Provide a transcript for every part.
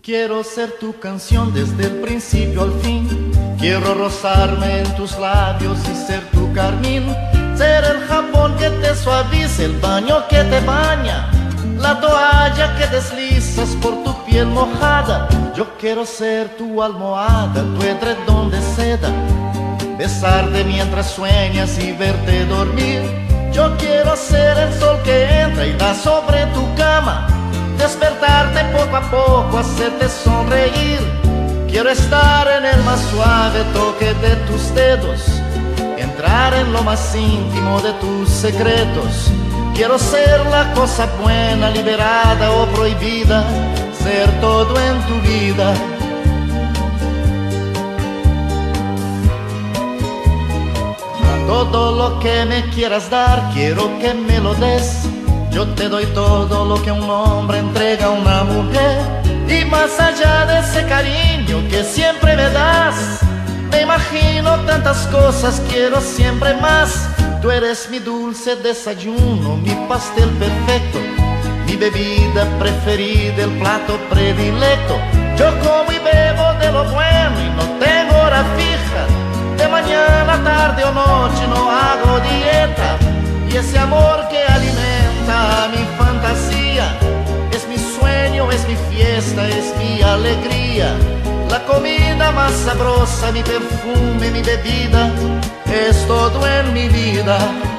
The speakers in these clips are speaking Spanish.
Quiero ser tu canción desde el principio al fin. Quiero rozarme en tus labios y ser tu carmín. Ser el jabón que te suaviza, el baño que te baña, la toalla que deslizas por tu piel mojada. Yo quiero ser tu almohada, tu edredón de seda, besarte mientras sueñas y verte dormir. Yo quiero ser el sol que entra y da sobre tu cama, despertarte poco a poco, hacerte sonreír. Quiero estar en el más suave toque de tus dedos, entrar en lo más íntimo de tus secretos. Quiero ser la cosa buena, liberada o prohibida, ser todo en tu vida. Todo lo que me quieras dar, quiero que me lo des. Yo te doy todo lo que un hombre entrega a una mujer. Y más allá de ese cariño que siempre me das, me imagino tantas cosas, quiero siempre más. Tú eres mi dulce desayuno, mi pastel perfecto, mi bebida preferida, el plato predilecto. Yo como y bebo de lo bueno y no tengo hora fija. De mañana, tarde o noche no hago dieta. Y ese amor que alimenta mi fantasía es mi sueño, es mi fiesta, es mi alegría. La comida más sabrosa, mi perfume, mi bebida, es todo en mi vida.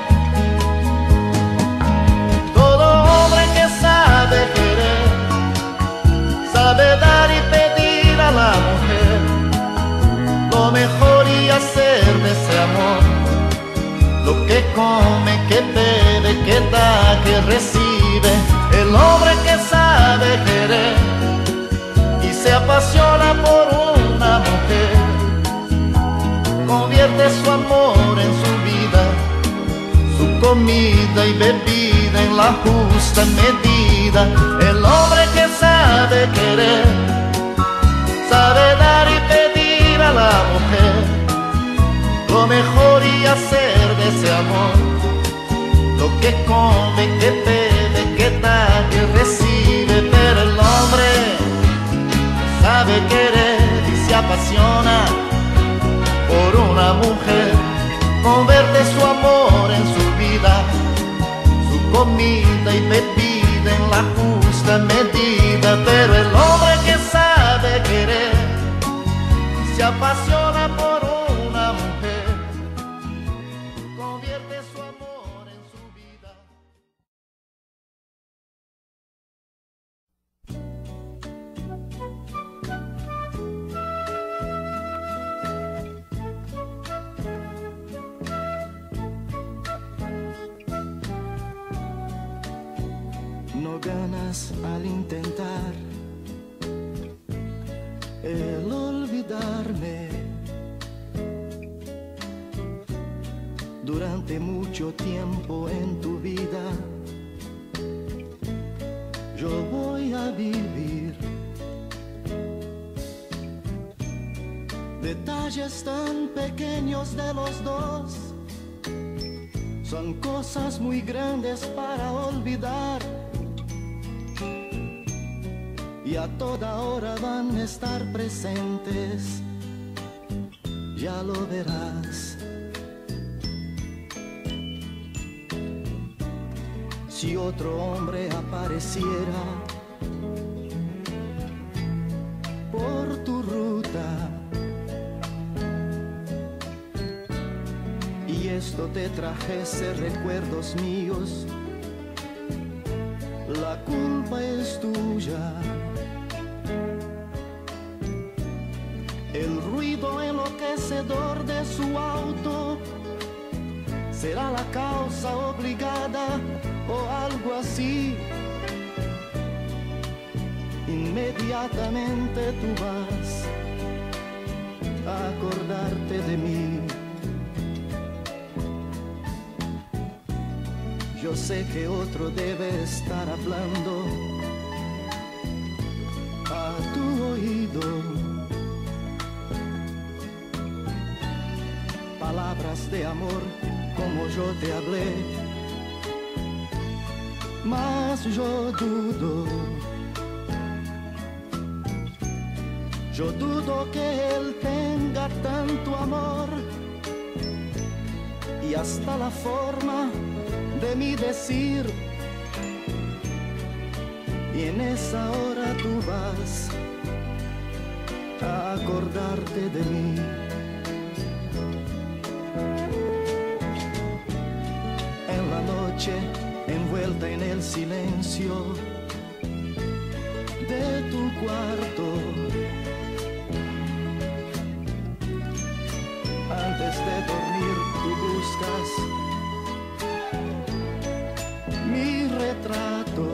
Todo hombre que sabe querer, sabe dar y pedir a la mujer lo mejor y hacer de ese amor lo que come, que bebe, que da, que recibe. El hombre que sabe querer y se apasiona por una mujer, convierte su amor en su vida, su comida y bebida en la justa medida. El hombre que sabe querer, sabe dar y pedir a la mujer lo mejor y hacer de ese amor lo que come, que bebe, que da, que recibe. Pero el hombre sabe querer y se apasiona por una mujer, convierte su amor en su vida, su comida y bebida en la justa medida. Pero el hombre que sabe querer y se apasiona por una mujer, convierte su amor en su vida. No ganas al intentar el olvidarme. Durante mucho tiempo en tu vida yo voy a vivir detalles tan pequeños de los dos, son cosas muy grandes para olvidar. Y a toda hora van a estar presentes, ya lo verás. Si otro hombre apareciera por tu ruta y esto te trajese recuerdos míos, la culpa es tuya. El ruido enloquecedor de su auto será la causa obligada o algo así. Inmediatamente tú vas a acordarte de mí. Yo sé que otro debe estar hablando a tu oído palabras de amor como yo te hablé, mas yo dudo Yo dudo que él tenga tanto amor y hasta la forma de mi decir. Y en esa hora tú vas a acordarte de mí. En la noche, envuelta en el silencio de tu cuarto, antes de dormir tú buscas mi retrato.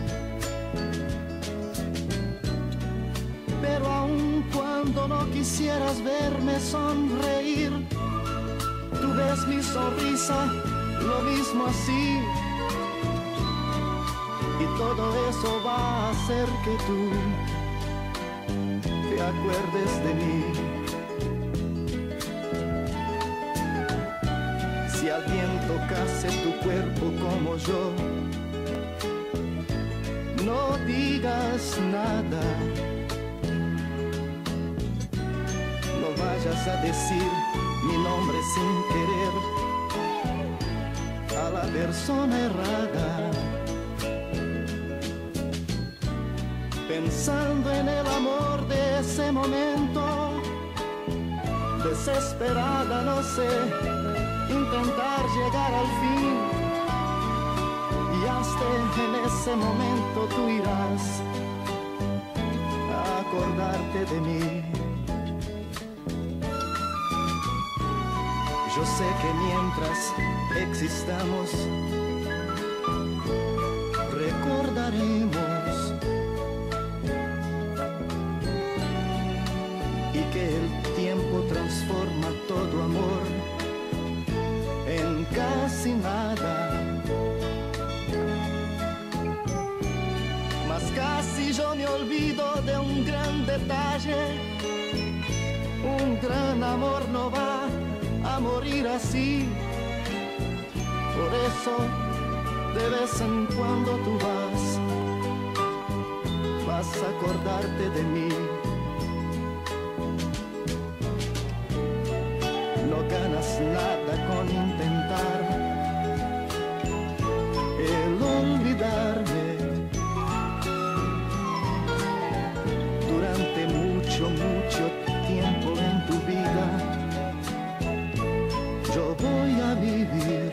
Pero aun cuando no quisieras verme sonreír, tú ves mi sonrisa lo mismo así. Y todo eso va a hacer que tú te acuerdes de mí. Si alguien tocase tu cuerpo como yo, no digas nada. No vayas a decir mi nombre sin querer a la persona errada. Pensando en el amor de ese momento, desesperada, no sé, intentar llegar al fin. Y hasta en ese momento tú irás a acordarte de mí. Yo sé que mientras existamos, recordaremos y que el tiempo transforma todo amor en casi nada. Mas casi yo me olvido de un gran detalle. Un gran amor no va a morir así. Por eso de vez en cuando tú vas a acordarte de mí. No ganas nada con intentar el olvidarme. Durante mucho tiempo en tu vida yo voy a vivir.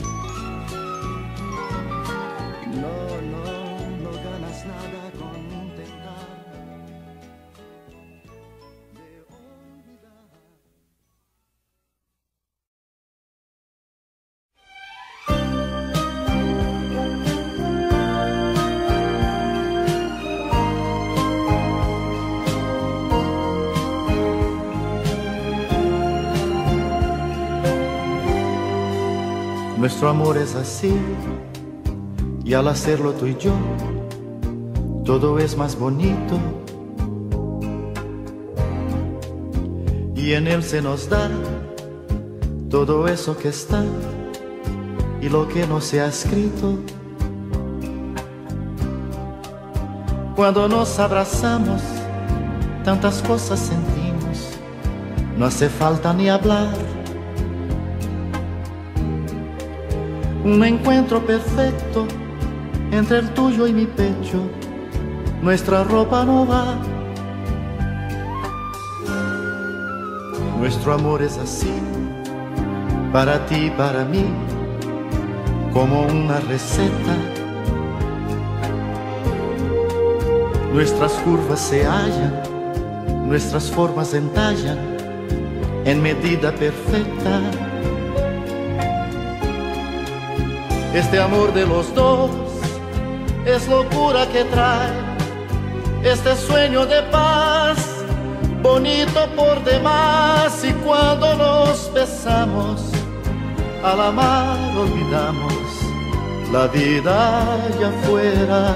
No ganas nada con intentar de olvidar. Nuestro amor es así, y al hacerlo tú y yo, todo es más bonito. Y en él se nos da todo eso que está y lo que no se ha escrito. Cuando nos abrazamos, tantas cosas sentimos, no hace falta ni hablar. Un encuentro perfecto entre el tuyo y mi pecho, nuestra ropa no va. Nuestro amor es así, para ti y para mí, como una receta. Nuestras curvas se hallan, nuestras formas entallan en medida perfecta. Este amor de los dos es locura que trae este sueño de paz, bonito por demás. Y cuando nos besamos, al amar olvidamos la vida allá afuera.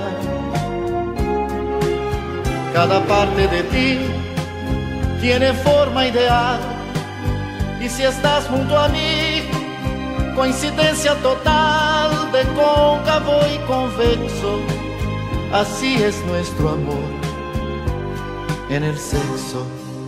Cada parte de ti tiene forma ideal, y si estás junto a mí, coincidencia total de cóncavo y convexo. Así es nuestro amor, en el sexo.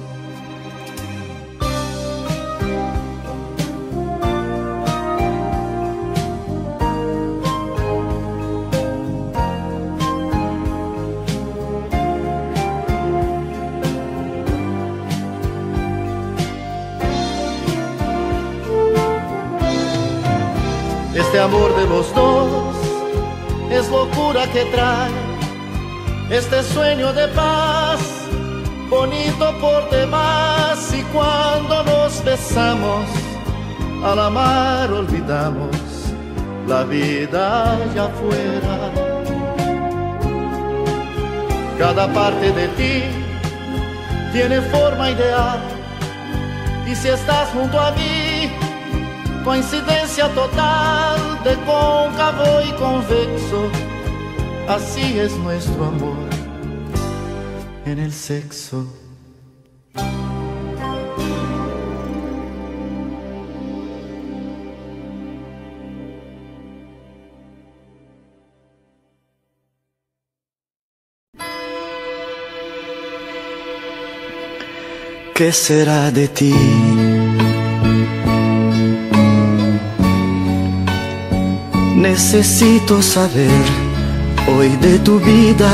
Este amor de los dos es locura que trae este sueño de paz, bonito por demás. Y cuando nos besamos, al amar olvidamos la vida allá afuera. Cada parte de ti tiene forma ideal, y si estás junto a mí, coincidencia total de cóncavo y convexo. Así es nuestro amor en el sexo. ¿Qué será de ti? Necesito saber hoy de tu vida,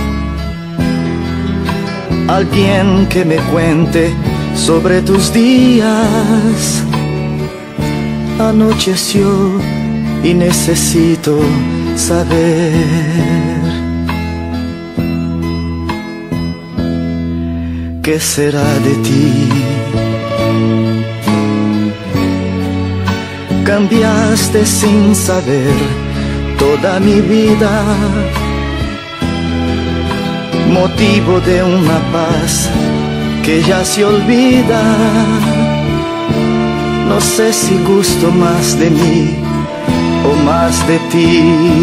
alguien que me cuente sobre tus días. Anocheció y necesito saber qué será de ti. Cambiaste sin saber toda mi vida, motivo de una paz que ya se olvida. No sé si gusto más de mí o más de ti.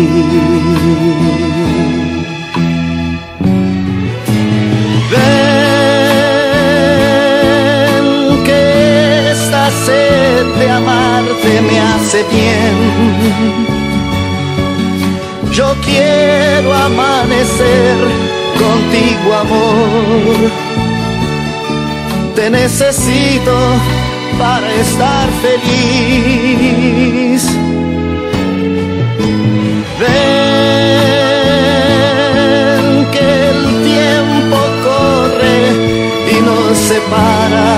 Ven que esta sed de amarte me hace bien. Yo quiero amanecer contigo, amor. Te necesito para estar feliz. Ven que el tiempo corre y nos separa.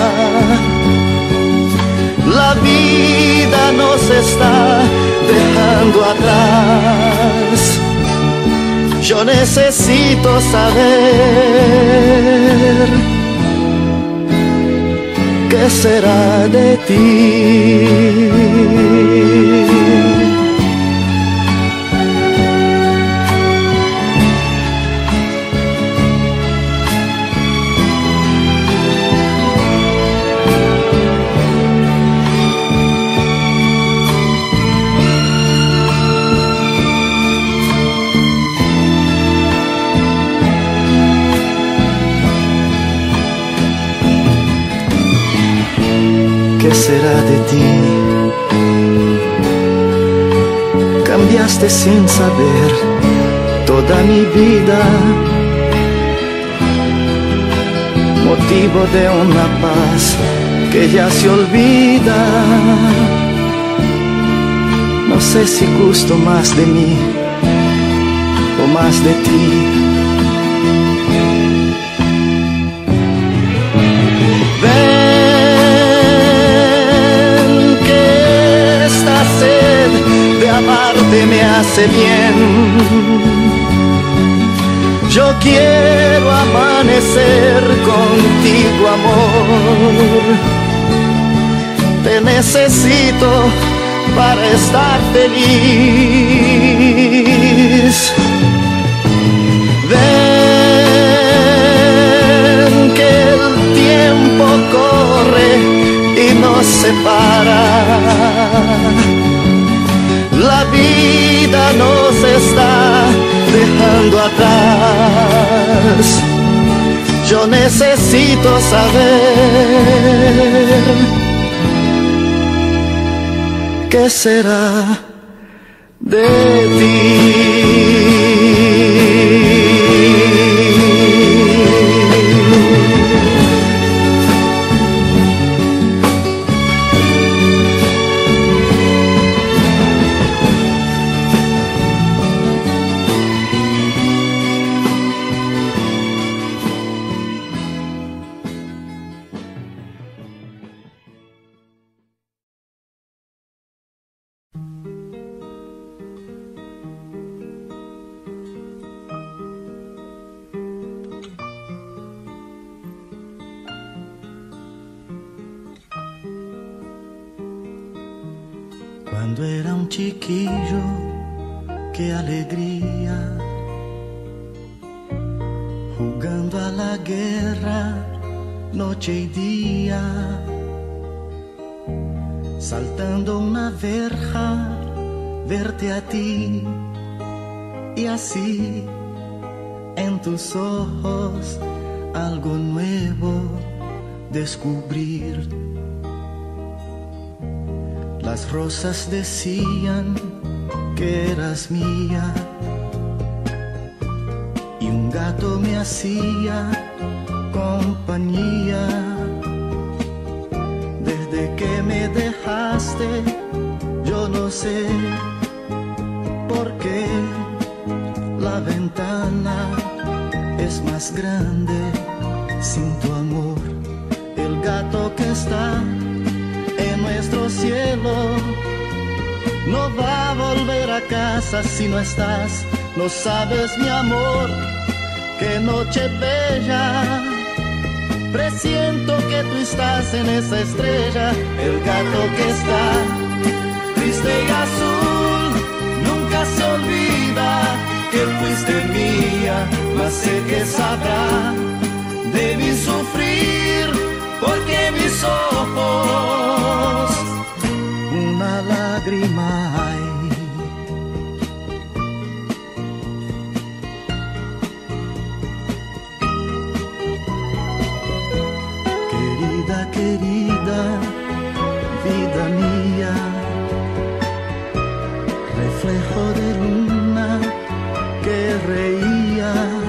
La vida nos está dejando atrás. Yo necesito saber qué será de ti. ¿Qué será de ti? Cambiaste sin saber toda mi vida, motivo de una paz que ya se olvida. No sé si gusto más de mí o más de ti. Amarte me hace bien. Yo quiero amanecer contigo, amor. Te necesito para estar feliz. Ven que el tiempo corre y nos separa. La vida nos está dejando atrás. Yo necesito saber qué será de ti. Cuando era un chiquillo, qué alegría, jugando a la guerra noche y día, saltando una verja, verte a ti y así en tus ojos algo nuevo descubrir. Las rosas decían que eras mía y un gato me hacía compañía. Desde que me dejaste, yo no sé por qué la ventana es más grande sin tu amor. El gato que está en nuestro cielo no va a volver a casa si no estás. No sabes, mi amor, qué noche bella. Presiento que tú estás en esa estrella. El gato que está triste y azul nunca se olvida que fuiste mía, mas sé que sabrá de mi sufrir, porque mis ojos una lágrima hay. Querida, querida, vida mía, reflejo de luna que reía.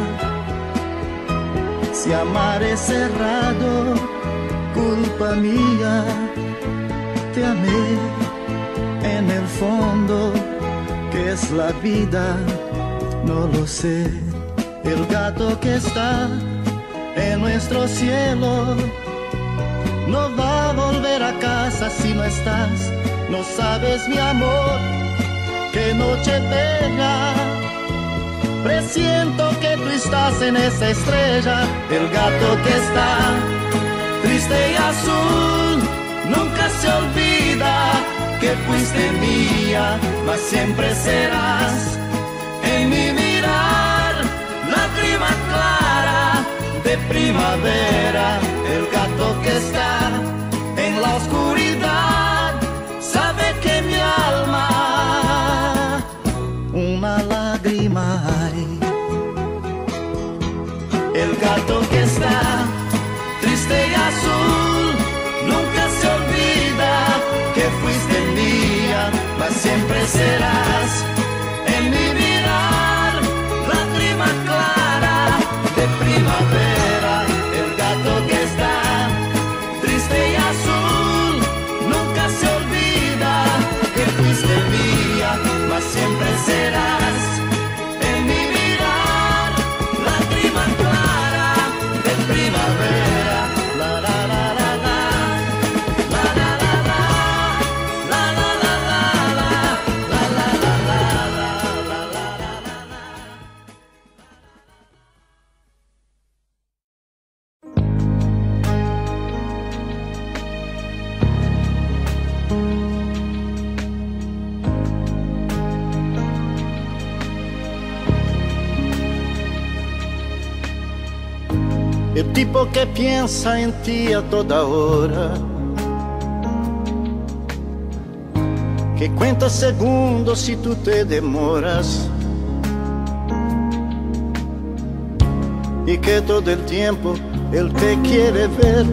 Si amar es cerrado, culpa mía, te amé en el fondo, que es la vida, no lo sé. El gato que está en nuestro cielo no va a volver a casa si no estás. No sabes, mi amor, qué noche bella. Presiento que tú estás en esa estrella. El gato que está triste y azul nunca se olvida que fuiste mía, mas siempre serás en mi mirar, lágrima clara de primavera. El gato que está en la oscuridad sabe que mi alma una lágrima hay. El gato que está triste y azul nunca se olvida que fuiste mía, mas siempre serás en mi mirar, lágrima clara de primavera. El gato que está triste y azul nunca se olvida que fuiste mía, mas siempre serás en mi mirar, lágrima clara de primavera. La la la la la, la la la la, la la la la, la la la la, la la la la. El tipo que piensa en ti a toda hora, que cuenta segundos si tú te demoras, y que todo el tiempo él te quiere ver,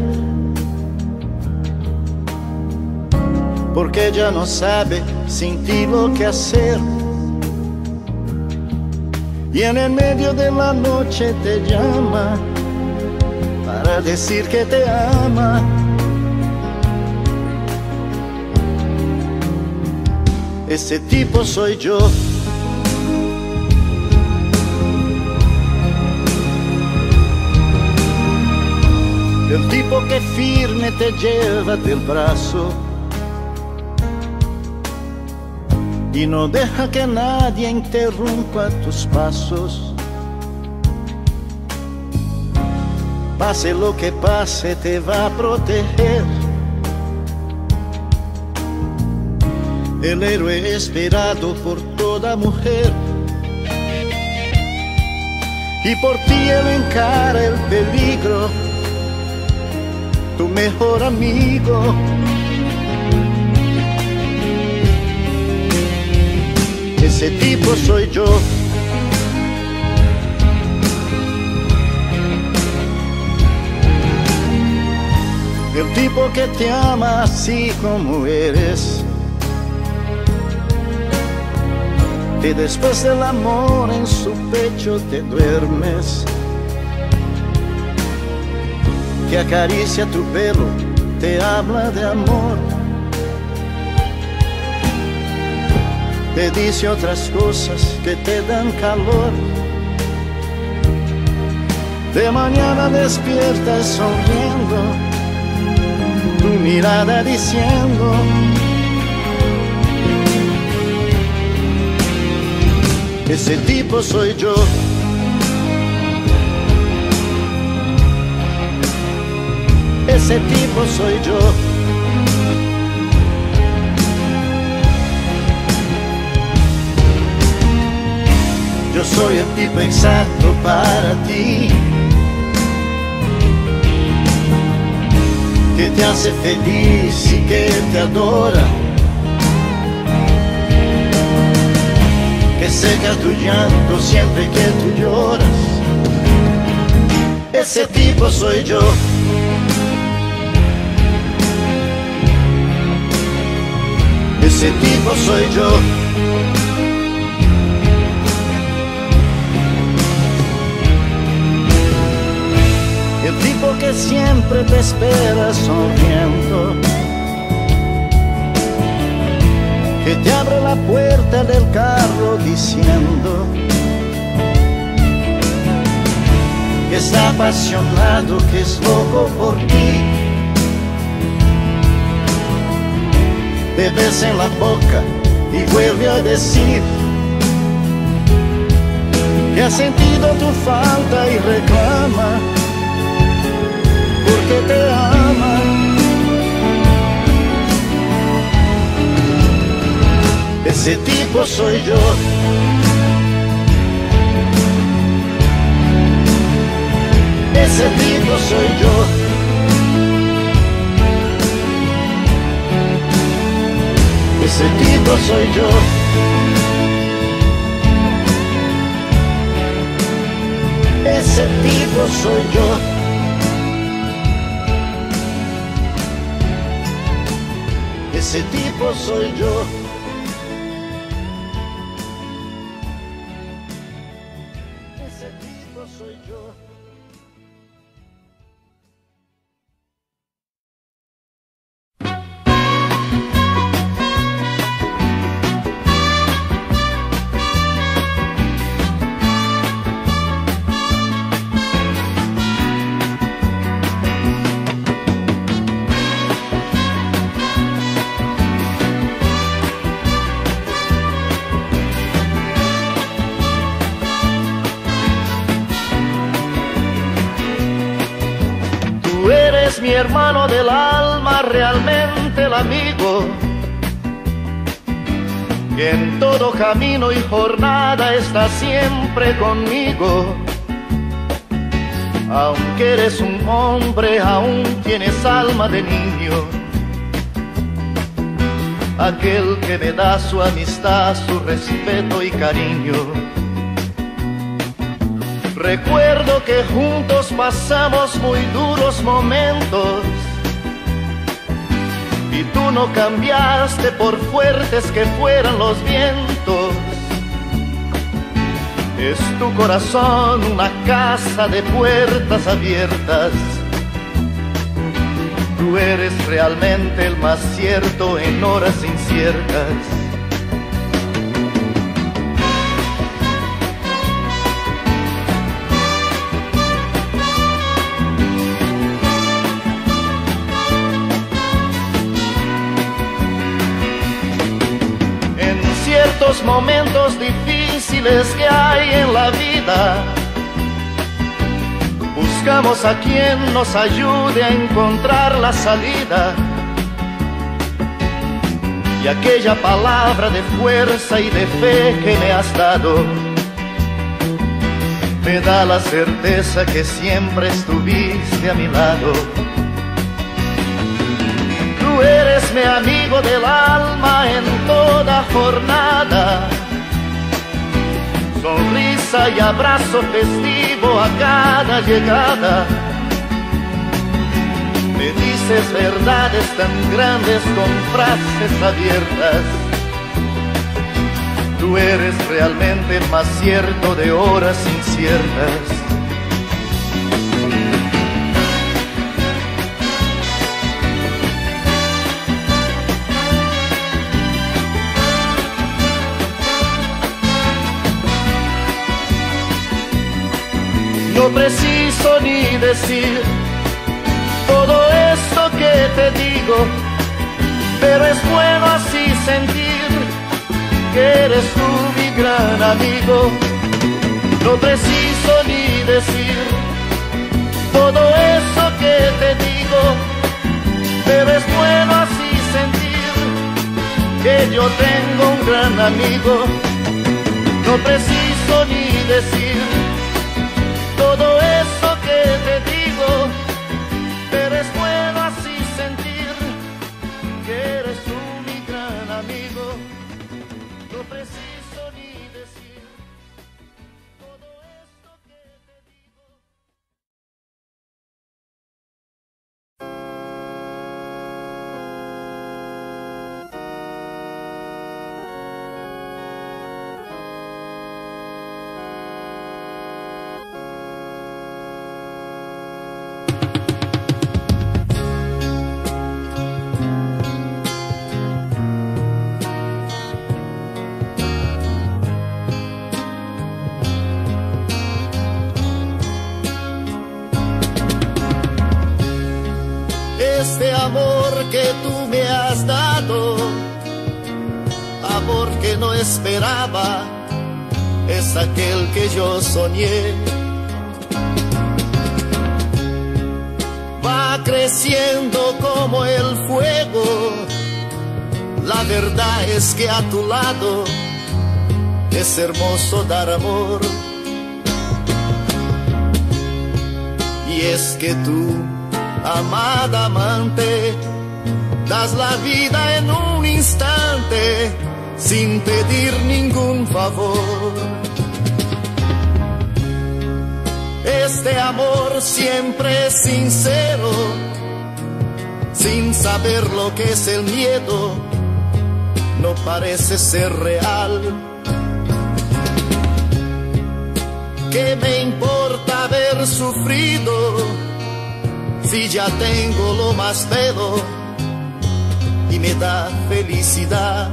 porque ya no sabe sin ti lo que hacer. Y en el medio de la noche te llama para decir que te ama. Ese tipo soy yo. El tipo que firme te lleva del brazo y no deja que nadie interrumpa tus pasos. Pase lo que pase, te va a proteger. el héroe esperado por toda mujer. Y por ti él encara el peligro, tu mejor amigo. Ese tipo soy yo. El tipo que te ama así como eres, que después del amor en su pecho te duermes, que acaricia tu pelo, te habla de amor, te dice otras cosas que te dan calor. De mañana despiertas sonriendo, tu mirada diciendo: ese tipo soy yo. Ese tipo soy yo. Yo soy el tipo exacto para ti, que te hace feliz y que te adora, que seca tu llanto siempre que tú lloras. Ese tipo soy yo. Ese tipo soy yo. El tipo que siempre te espera sonriendo, que te abre la puerta del carro diciendo que está apasionado, que es loco por ti. Te besa en la boca y vuelve a decir que ha sentido tu falta y reclama porque te ama. Ese tipo soy yo. Ese tipo soy yo. Ese tipo soy yo. Ese tipo soy yo. Ese tipo soy yo. Ese tipo soy yo. Mi hermano del alma, realmente el amigo, que en todo camino y jornada está siempre conmigo. Aunque eres un hombre, aún tienes alma de niño, aquel que me da su amistad, su respeto y cariño. Recuerdo que juntos pasamos muy duros momentos y tú no cambiaste por fuertes que fueran los vientos. Es tu corazón una casa de puertas abiertas. Tú eres realmente el más cierto en horas inciertas. Ciertos momentos difíciles que hay en la vida, buscamos a quien nos ayude a encontrar la salida. y aquella palabra de fuerza y de fe que me has dado me da la certeza que siempre estuviste a mi lado. Tú eres mi amigo del alma en toda jornada, sonrisa y abrazo festivo a cada llegada. Me dices verdades tan grandes con frases abiertas. Tú eres realmente más cierto de horas inciertas. No preciso ni decir todo esto que te digo, pero es bueno así sentir que eres tú mi gran amigo. No preciso ni decir todo eso que te digo, pero es bueno así sentir que yo tengo un gran amigo. No preciso ni decir todo eso que te digo, pero es bueno así sentir que eres tú mi gran amigo. No preciso ni decir todo esto que te digo. Este amor que tú me has dado, amor que no esperaba, es aquel que yo soñé. Va creciendo como el fuego, la verdad es que a tu lado es hermoso dar amor. Y es que tú, amada amante, das la vida en un instante sin pedir ningún favor. Este amor siempre es sincero, sin saber lo que es el miedo, no parece ser real. ¿Qué me importa haber sufrido si ya tengo lo más bello y me da felicidad?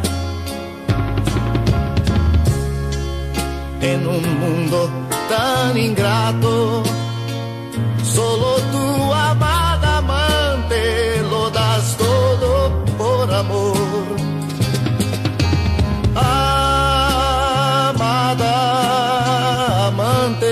En un mundo tan ingrato, solo tú, amada amante, lo das todo por amor. Amada amante,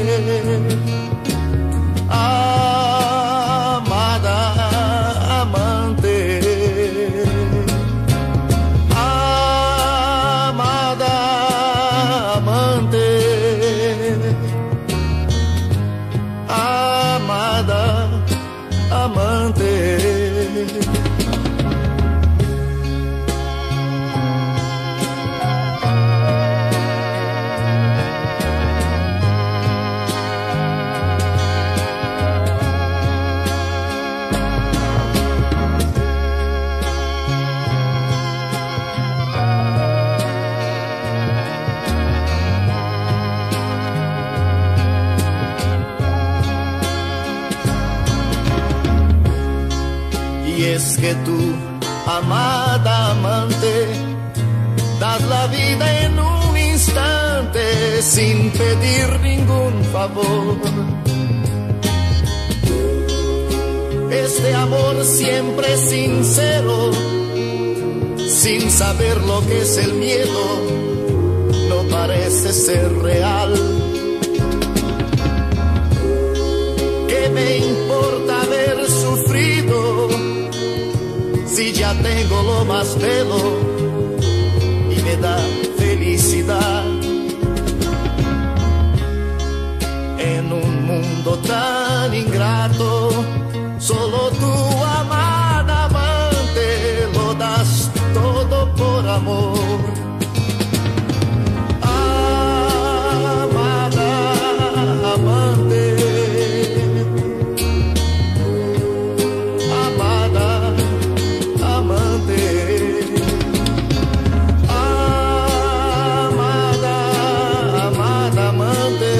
es que tú, amada amante, das la vida en un instante sin pedir ningún favor. Este amor siempre sincero, sin saber lo que es el miedo, no parece ser real. ¿Qué me importa haber sufrido si ya ella tengo lo más bello y me da felicidad. En un mundo tan ingrato, solo tu amada amante lo das todo por amor. Amada amante, amada amante, amada, amada amante.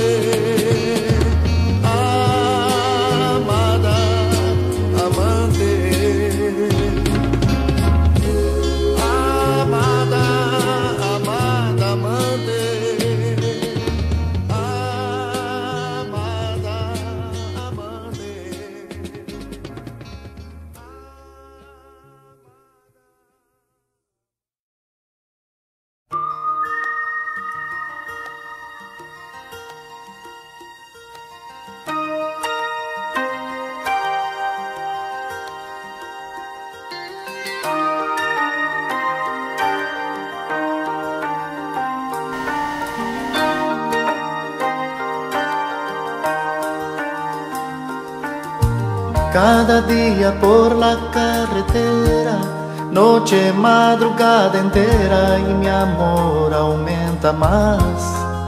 Cada día por la carretera, noche, madrugada entera, y mi amor aumenta más.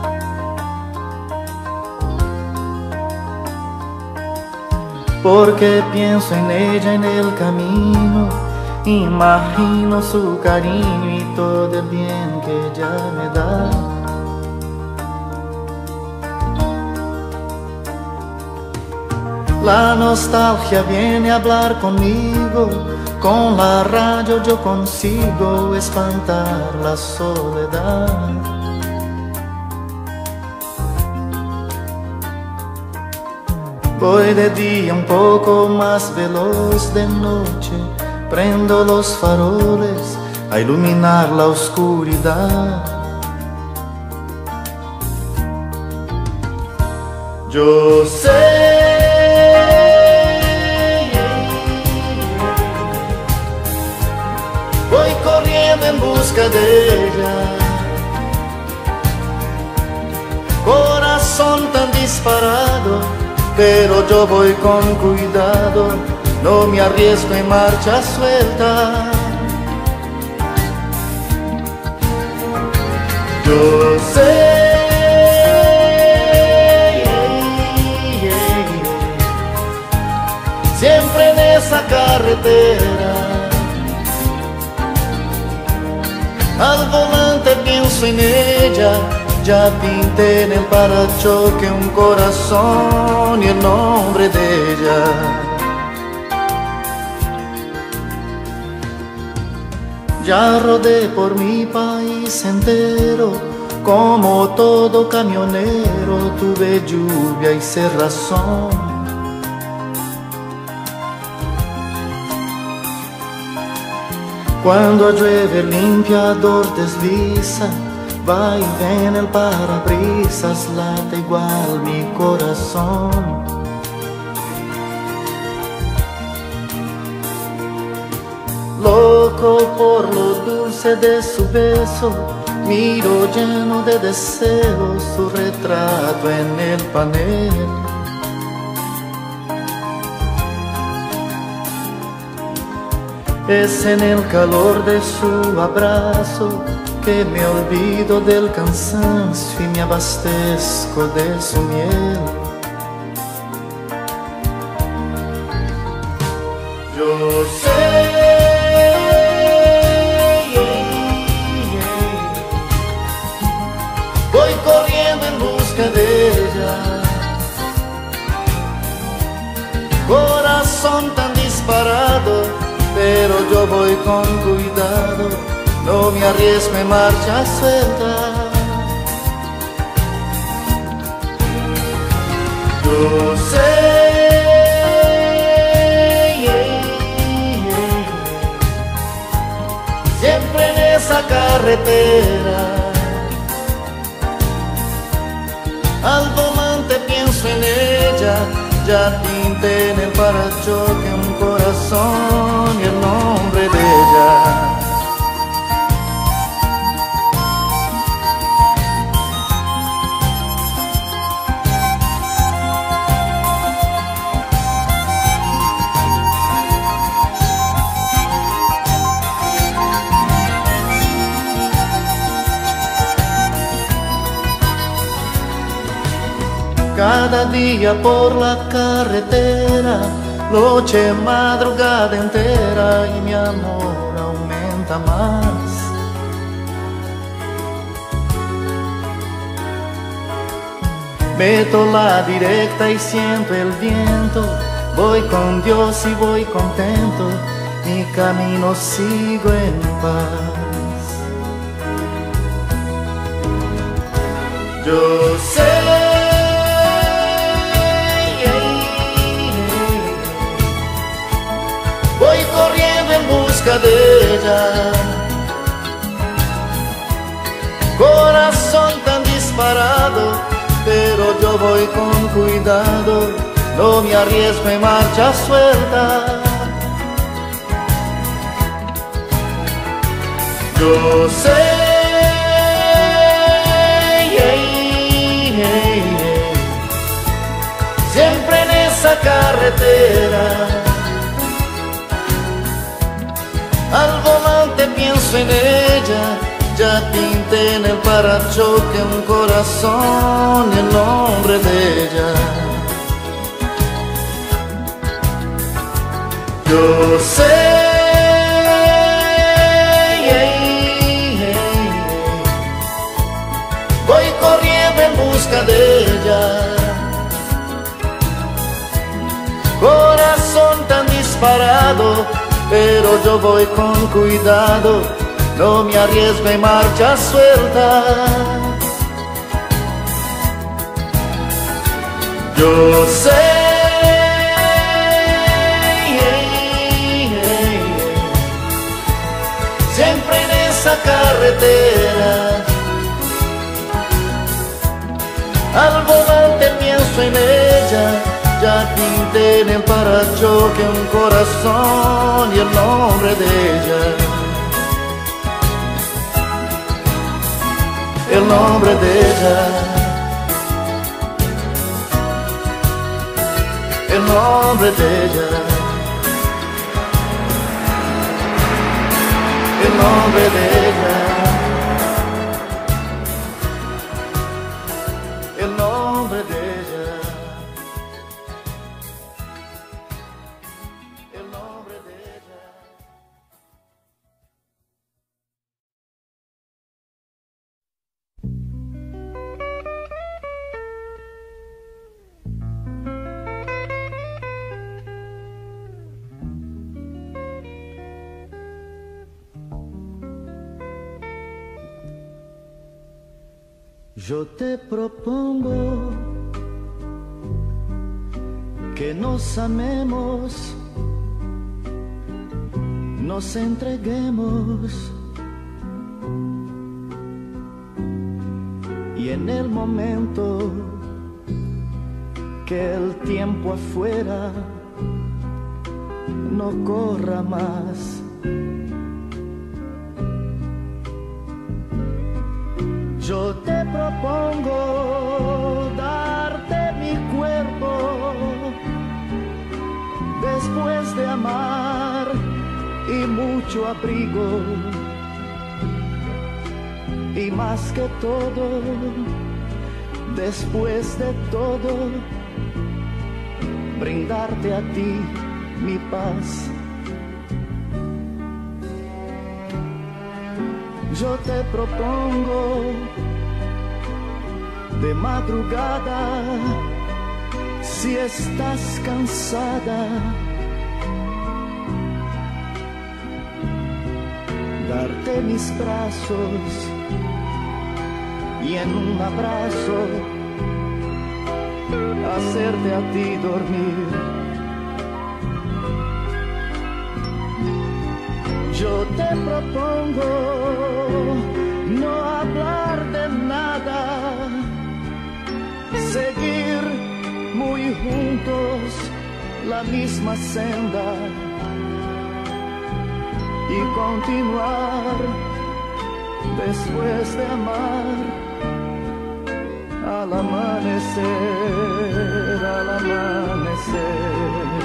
Porque pienso en ella en el camino, imagino su cariño y todo el bien que ella me da. La nostalgia viene a hablar conmigo, con la radio yo consigo espantar la soledad. Voy de día un poco más veloz, de noche prendo los faroles a iluminar la oscuridad. Yo sé, voy corriendo en busca de ella, corazón tan disparado, pero yo voy con cuidado, no me arriesgo en marcha suelta. Yo sé, siempre en esa carretera, al volante pienso en ella, ya pinté en el parachoque un corazón y el nombre de ella. Ya rodé por mi país entero, como todo camionero, tuve lluvia y cerrazón. Cuando llueve el limpiador desliza, va y ven el parabrisas, late igual mi corazón. Loco por lo dulce de su beso, miro lleno de deseos su retrato en el panel. Es en el calor de su abrazo que me olvido del cansancio y me abastezco de su miel. Yo sé, voy corriendo en busca de ella, corazón tan disparado, pero yo voy con cuidado, no me arriesgo en marcha suelta. Yo sé, siempre en esa carretera, al volante pienso en ella, ya pinté en el parachoque un corazón y el nombre de ella. cada día por la carretera, noche, madrugada entera, y mi amor aumenta más. Meto la directa y siento el viento, voy con Dios y voy contento, mi camino sigo en paz. Yo sé, voy corriendo en busca de ella, corazón tan disparado, pero yo voy con cuidado, no me arriesgo en marcha suelta. Yo sé, siempre en esa carretera, al volante pienso en ella, ya pinté en el parachoque un corazón y el nombre de ella. Yo sé, voy corriendo en busca de ella, corazón tan disparado, pero yo voy con cuidado, no me arriesgo en marcha suelta. Yo sé, siempre en esa carretera, al volante pienso en ella, ya pinté en el parachoque un corazón y el nombre de ella. El nombre de ella, el nombre de ella, el nombre de ella, el nombre de ella, el nombre de ella. Yo te propongo que nos amemos, nos entreguemos, y en el momento que el tiempo afuera no corra más, yo te propongo darte mi cuerpo después de amar y mucho abrigo, y más que todo, después de todo, brindarte a ti mi paz. Yo te propongo de madrugada, si estás cansada, darte mis brazos y en un abrazo hacerte a ti dormir. Yo te propongo no hablar de nada, seguir muy juntos la misma senda y continuar después de amar al amanecer, al amanecer.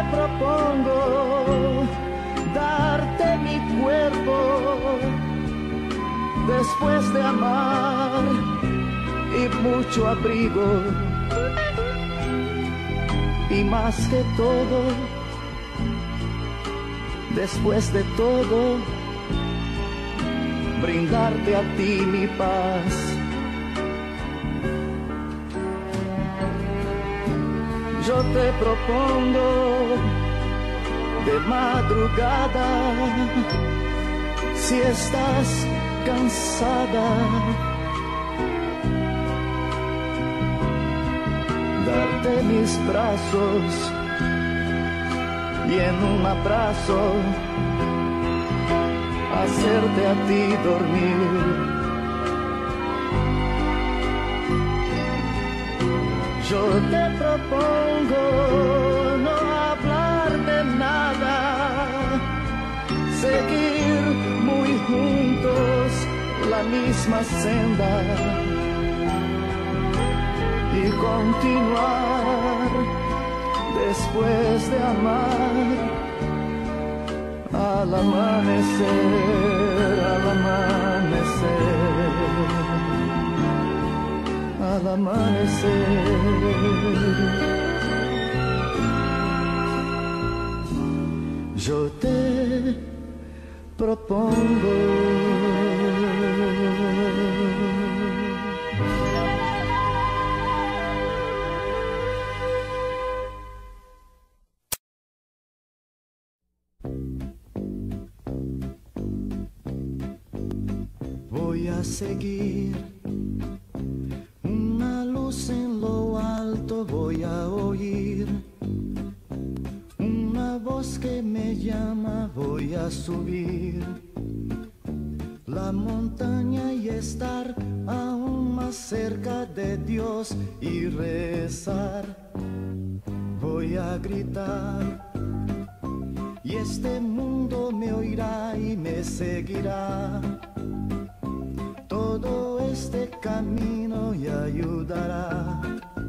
propongo darte mi cuerpo después de amar y mucho abrigo, y más que todo, después de todo, brindarte a ti mi paz. Yo te propongo de madrugada, si estás cansada, darte mis brazos y en un abrazo hacerte a ti dormir. Yo te propongo no hablar de nada, seguir muy juntos la misma senda y continuar después de amar al amanecer, al amanecer, al amanecer. Yo te propongo voy a seguir una luz en lo alto, voy a oír una voz que me llama, voy a subir la montaña y estar aún más cerca de Dios y rezar. Voy a gritar y este mundo me oirá y me seguirá. Todo este camino y ayudará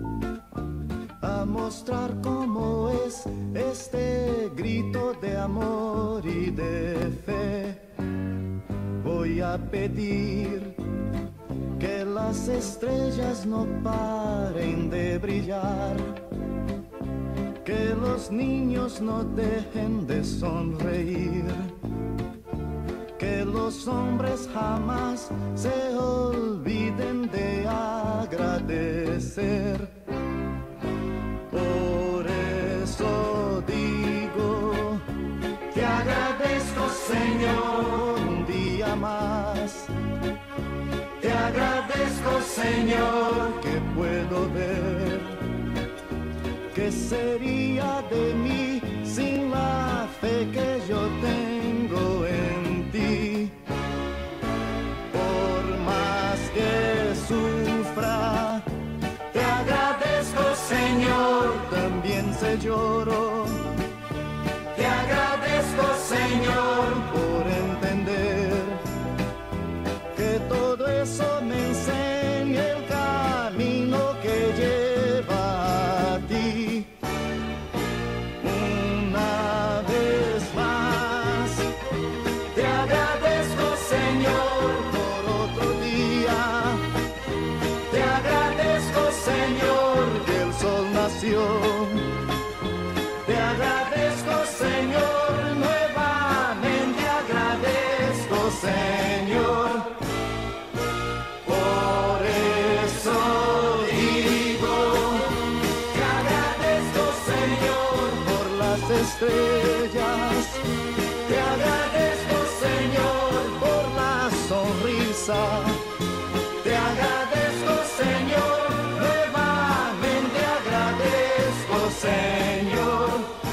a mostrar cómo es este grito de amor y de fe. Voy a pedir que las estrellas no paren de brillar, que los niños no dejen de sonreír, que los hombres jamás se olviden de agradecer. Por eso digo, te agradezco, Señor, un día más. Te agradezco, Señor, que puedo ver. ¿Qué sería de mí sin la fe que yo tengo en ti? Por más que sufra, te agradezco, Señor, también se lloro. Te agradezco, Señor, por entender que todo eso me enseña el camino que lleva a ti. Una vez más, te agradezco, Señor, por otro día. Te agradezco, Señor, que el sol nació. Te agradezco, Señor, nuevamente agradezco, Señor. Por eso digo, te agradezco, Señor, por las estrellas. Te agradezco, Señor, por la sonrisa. Te agradezco, Señor, nuevamente agradezco, Señor.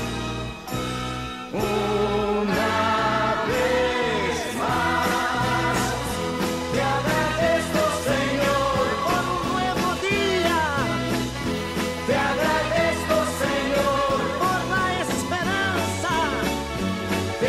Una vez más, te agradezco, Señor, por un nuevo día. Te agradezco, Señor, por la esperanza. Te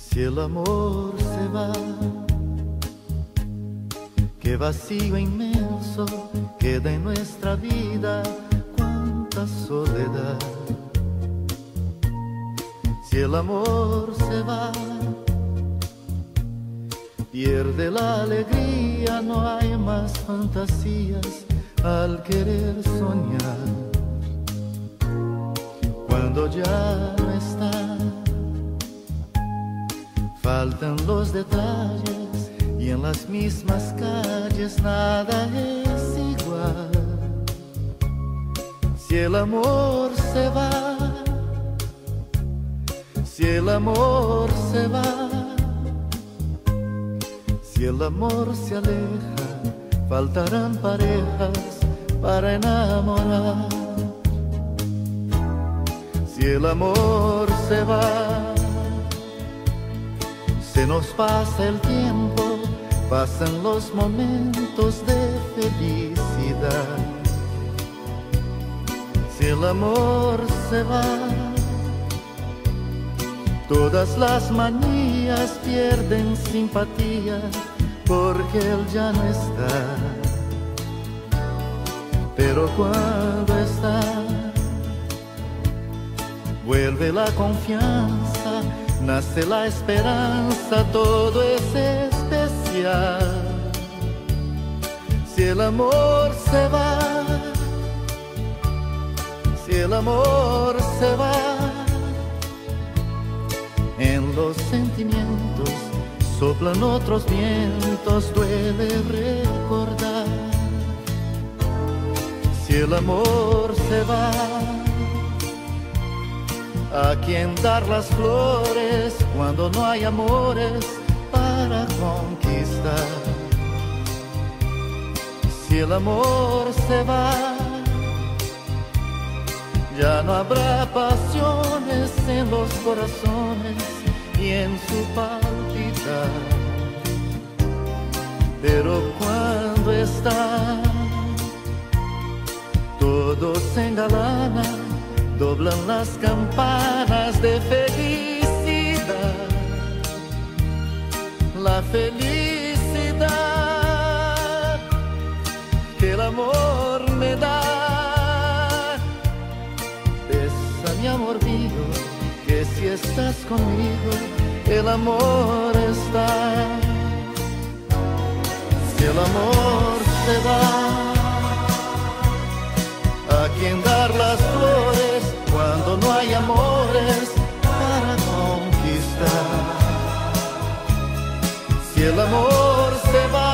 Si el amor se va, qué vacío inmenso queda en nuestra vida, cuánta soledad. Si el amor se va, pierde la alegría, no hay más fantasías al querer soñar. Cuando ya no está, faltan los detalles y en las mismas calles nada es igual. Si el amor se va, si el amor se va, si el amor se aleja, faltarán parejas para enamorar. Si el amor se va, se nos pasa el tiempo, pasan los momentos de felicidad. Si el amor se va, todas las manías pierden simpatía, porque él ya no está. Pero cuando está, vuelve la confianza, nace la esperanza, todo es especial. Si el amor se va, si el amor se va, en los sentimientos soplan otros vientos, duele recordar. Si el amor se va, ¿a quién dar las flores cuando no hay amores para conquistar? Si el amor se va, ya no habrá pasiones en los corazones y en su palpitar. Pero cuando está, todo se engalana, doblan las campanas de felicidad. La felicidad que el amor me da. Besa mi amor mío, que si estás conmigo, el amor está. Si el amor se va, ¿a quién dar las flores cuando no hay amores para conquistar? Si el amor se va,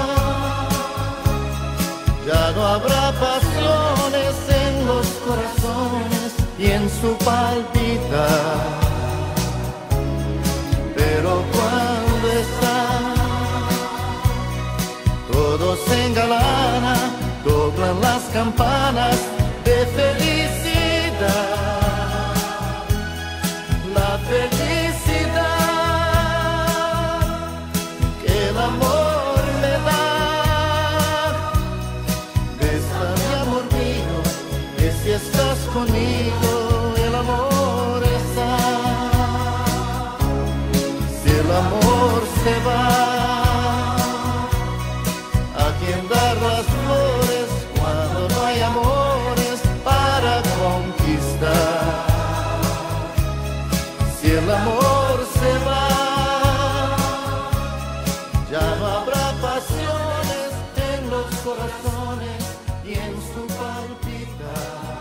ya no habrá pasiones en los corazones y en su palpitar. Pero cuando está, todo se engalana, doblan las campanas de felicidad. La felicidad que el amor me da. Besa mi amor mío, que si estás conmigo, el amor está. Si el amor se va, ¿a quién dar las flores cuando no hay amores para conquistar? Si el amor se va, ya no habrá pasiones en los corazones y en su palpitar.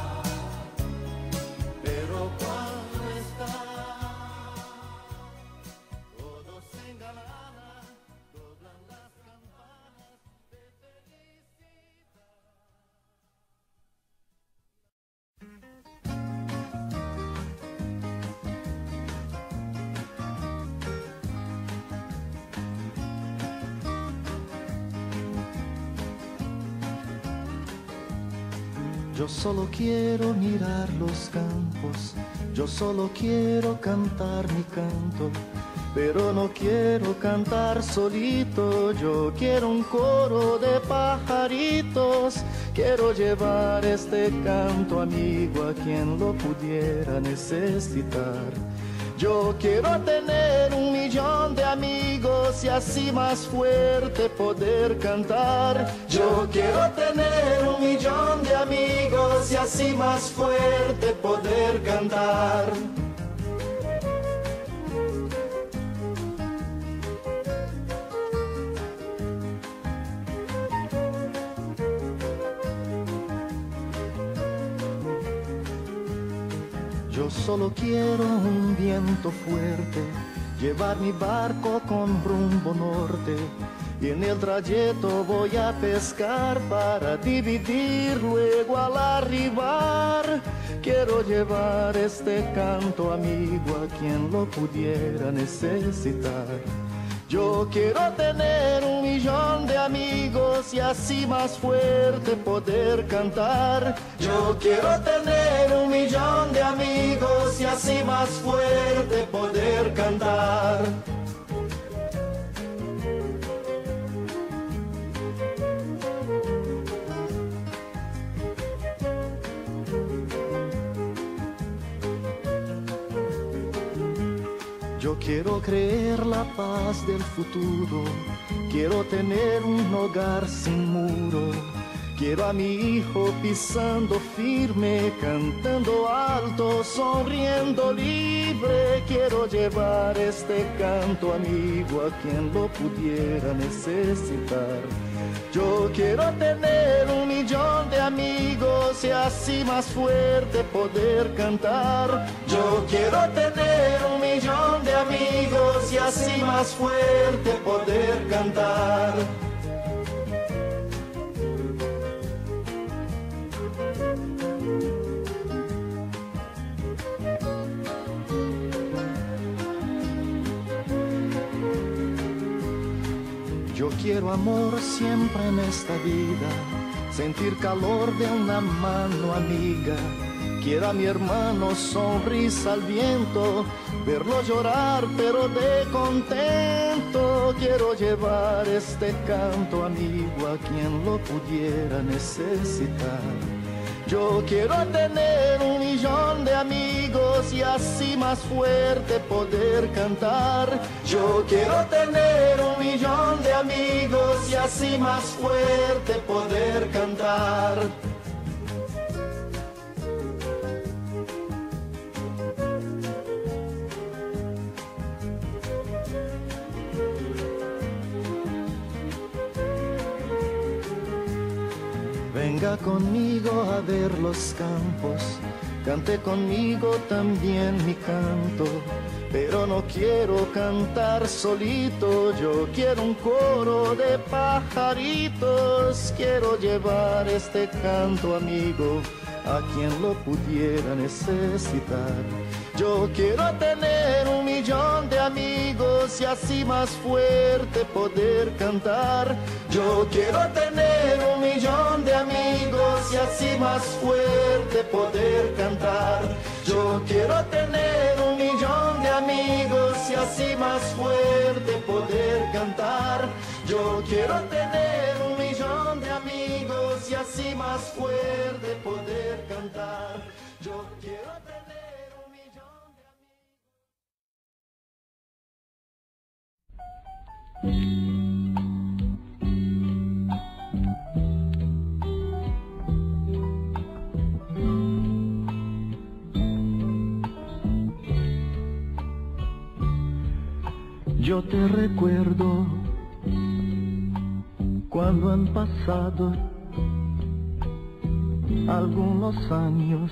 Pero cuando está, todo se engalana, doblan las campanas de felicidad. Yo solo quiero mirar los campos, yo solo quiero cantar mi canto, pero no quiero cantar solito. Yo quiero un coro de pajaritos, quiero llevar este canto amigo a quien lo pudiera necesitar. Yo quiero tener 1.000.000 de amigos y así más fuerte poder cantar. Yo quiero tener 1.000.000 de amigos y así más fuerte poder cantar. Yo solo quiero un viento fuerte, llevar mi barco con rumbo norte, y en el trayecto voy a pescar para dividir luego al arribar. Quiero llevar este canto amigo a quien lo pudiera necesitar. Yo quiero tener 1.000.000 de amigos y así más fuerte poder cantar. Yo quiero tener 1.000.000 de amigos y así más fuerte poder cantar. Yo quiero creer la paz del futuro, quiero tener un hogar sin muro. Quiero a mi hijo pisando firme, cantando alto, sonriendo libre. Quiero llevar este canto amigo a quien lo pudiera necesitar. Yo quiero tener 1.000.000 de amigos y así más fuerte poder cantar. Yo quiero tener 1.000.000 de amigos y así más fuerte poder cantar. Yo quiero amor siempre en esta vida, sentir calor de una mano amiga. Quiero a mi hermano sonrisa al viento, verlo llorar pero de contento. Quiero llevar este canto amigo a quien lo pudiera necesitar. Yo quiero tener 1.000.000 de amigos y así más fuerte poder cantar. Yo quiero tener 1.000.000 de amigos y así más fuerte poder cantar. Venga conmigo a ver los campos, cante conmigo también mi canto, pero no quiero cantar solito, yo quiero un coro de pajaritos. Quiero llevar este canto amigo a quien lo pudiera necesitar. Yo quiero tener 1.000.000 de amigos y así más fuerte poder cantar. Yo quiero tener 1.000.000 de amigos y así más fuerte poder cantar. Yo quiero tener 1.000.000 de amigos y así más fuerte poder cantar. Yo quiero tener 1.000.000 de amigos y así más fuerte poder cantar. Yo quiero tener 1.000.000 de amigos. Yo te recuerdo cuando han pasado algunos años.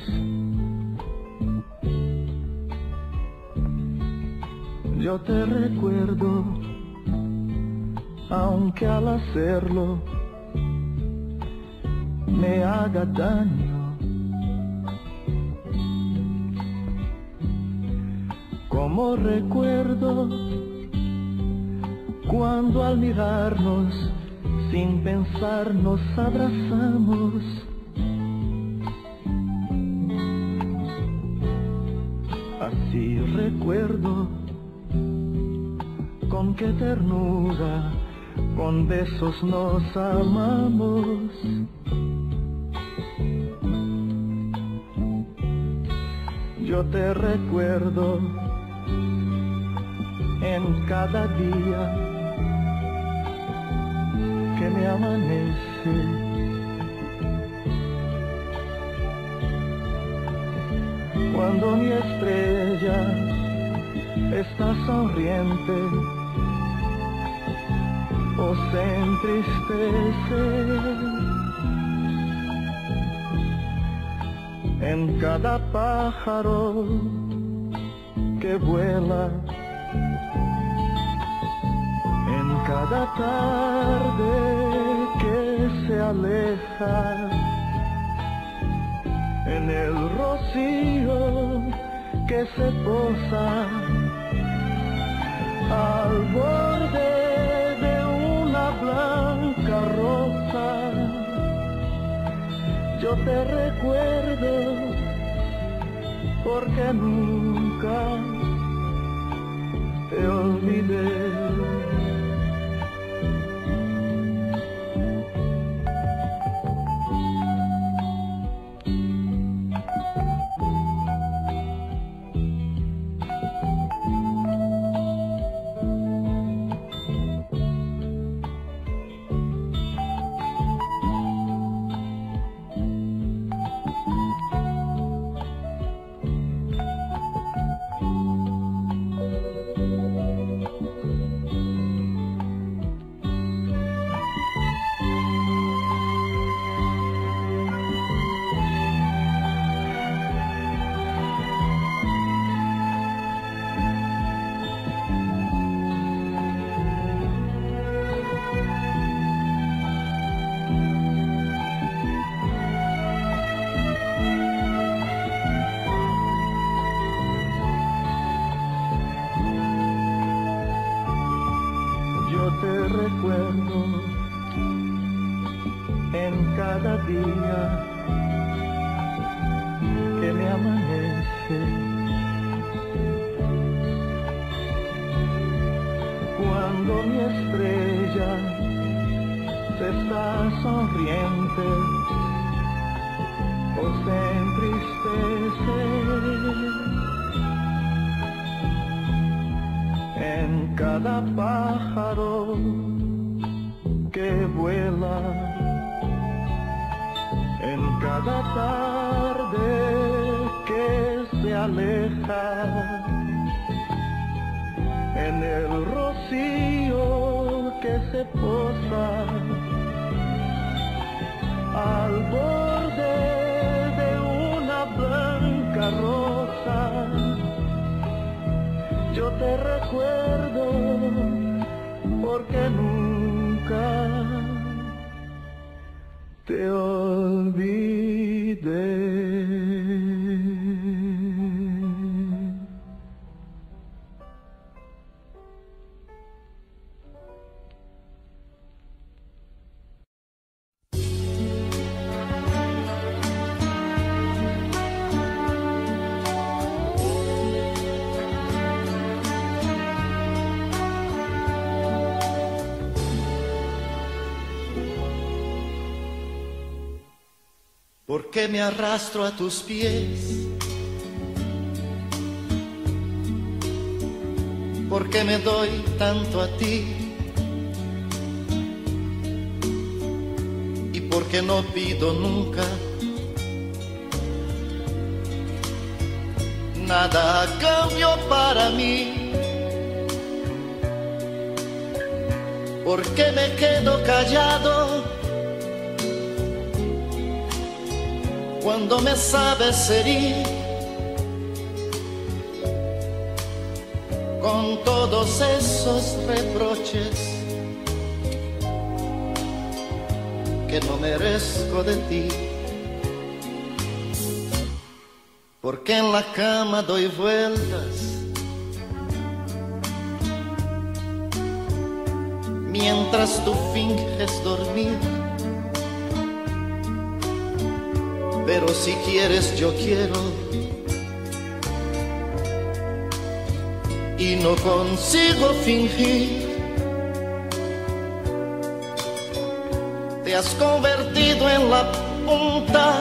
Yo te recuerdo, aunque al hacerlo me haga daño. Como recuerdo cuando al mirarnos sin pensar nos abrazamos. Así recuerdo con qué ternura, con besos nos amamos. Yo te recuerdo en cada día que me amanece. Cuando mi estrella está sonriente o se entristece, en cada pájaro que vuela, en cada tarde que se aleja, en el rocío que se posa al borde de una blanca rosa. Yo te recuerdo porque nunca te olvidé. Yo te recuerdo en cada día que me amanece. Cuando mi estrella se está sonriente o se entristece, en cada pájaro que vuela, en cada tarde que se aleja, en el rocío que se posa al borde de una blanca rosa. Yo te recuerdo porque nunca te olvidé. ¿Por qué me arrastro a tus pies? ¿Por qué me doy tanto a ti? ¿Y por qué no pido nunca nada a cambio para mí? ¿Por qué me quedo callado cuando me sabes herir con todos esos reproches que no merezco de ti? Porque en la cama doy vueltas mientras tú finges dormir. Pero si quieres yo quiero y no consigo fingir. Te has convertido en la punta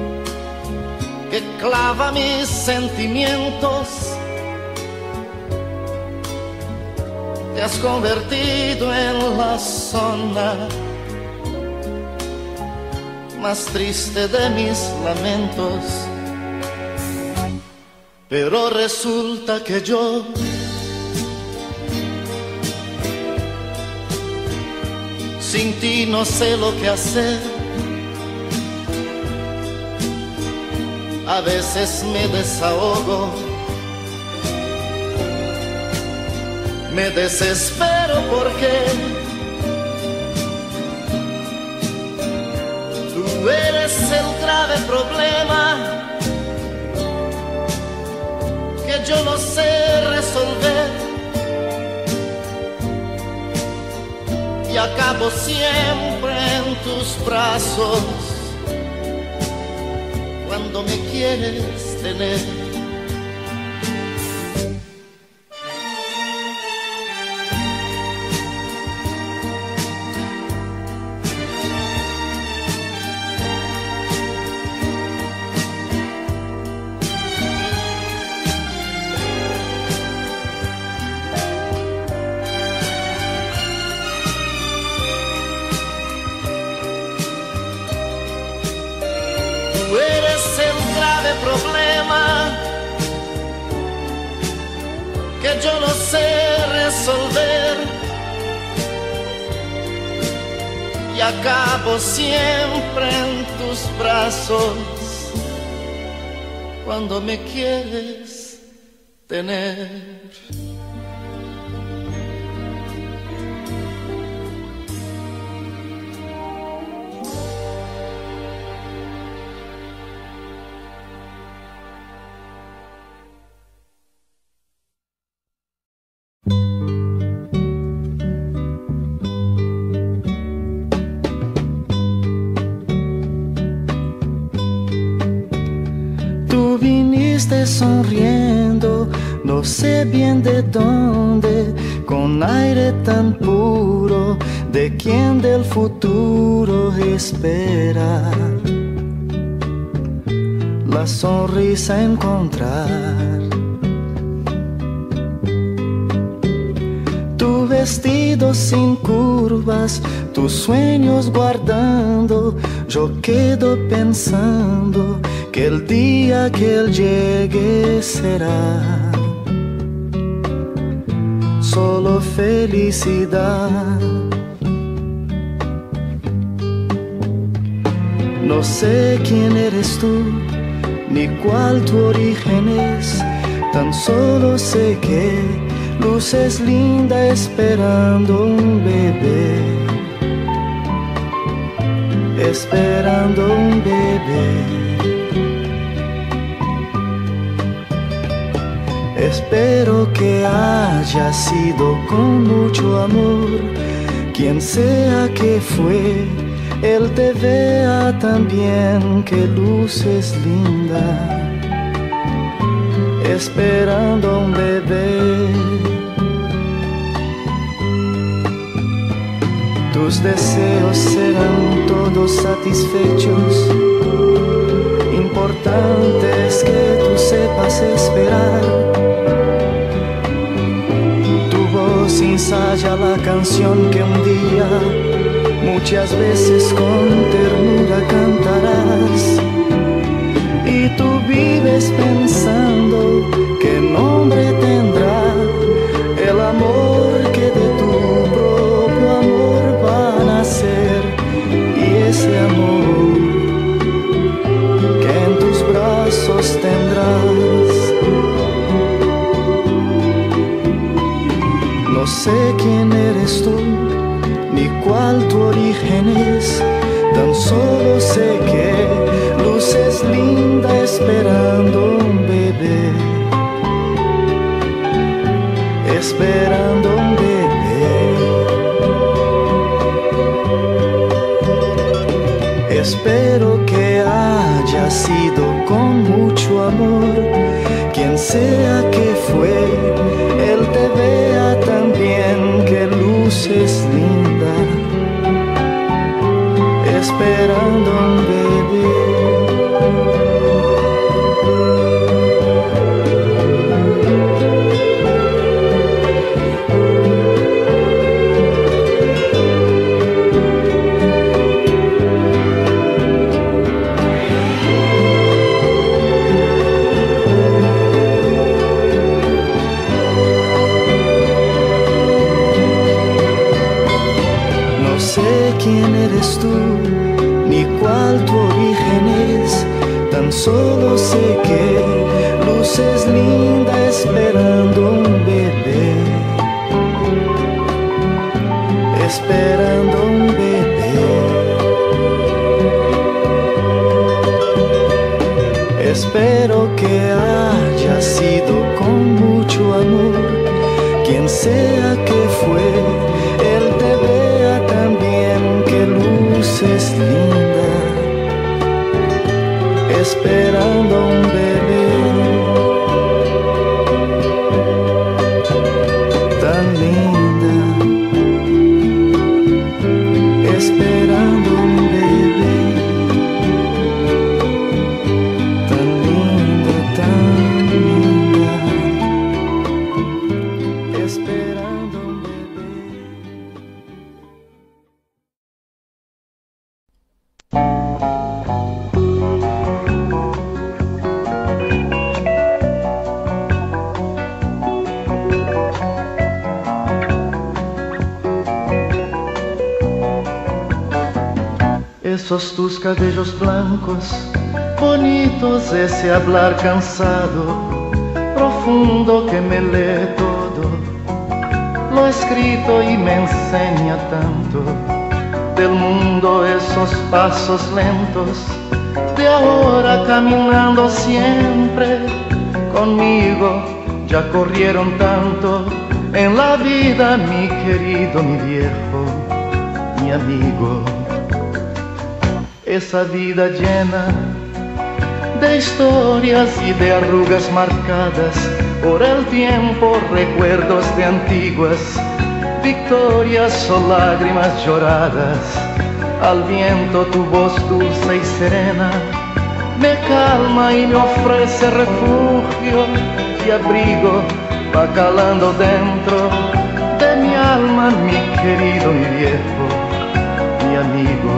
que clava mis sentimientos te has convertido en la zona más triste de mis lamentos. Pero resulta que yo sin ti no sé lo que hacer. A veces me desahogo, me desespero porque tú eres el grave problema que yo no sé resolver y acabo siempre en tus brazos cuando me quieres tener. Problema que yo no sé resolver y acabo siempre en tus brazos cuando me quieres tener. Sonriendo, no sé bien de dónde, con aire tan puro de quien del futuro espera la sonrisa encontrar. Tu vestido sin curvas, tus sueños guardando, yo quedo pensando que el día que él llegue será solo felicidad. No sé quién eres tú, ni cuál tu origen es, tan solo sé que luces linda esperando un bebé, esperando un bebé. Espero que haya sido con mucho amor, quien sea que fue, él te vea también que luces linda, esperando un bebé. Tus deseos serán todos satisfechos, importante es que tú sepas esperar. Ensaya la canción que un día, muchas veces con ternura cantarás. Y tú vives pensando qué nombre tendrá el amor que de tu propio amor va a nacer. Y ese amor que en tus brazos tendrás. No sé quién eres tú, ni cuál tu origen es, tan solo sé que luces linda esperando un bebé, esperando un bebé. Espero que haya sido con mucho amor, quien sea que fue, él te vea también que luces linda, esperando un bebé. quién eres tú, ni cuál tu origen es. Tan solo sé que luces linda esperando un bebé, esperando un bebé. Espero que haya sido con mucho amor. Quien sea que fue, él te vea también, que luces linda, esperando un bebé tan linda, esperando un bebé tan linda, esperando un bebé. Esos tus cabellos blancos, bonitos, ese hablar cansado, profundo que me lee todo, lo escrito y me enseña tanto del mundo, esos pasos lentos de ahora caminando siempre conmigo, ya corrieron tanto en la vida, mi querido, mi viejo, mi amigo. Esa vida llena de historias y de arrugas marcadas por el tiempo, recuerdos de antiguas victorias o lágrimas lloradas. Al viento tu voz dulce y serena me calma y me ofrece refugio y abrigo, va calando dentro de mi alma, mi querido, mi viejo, mi amigo.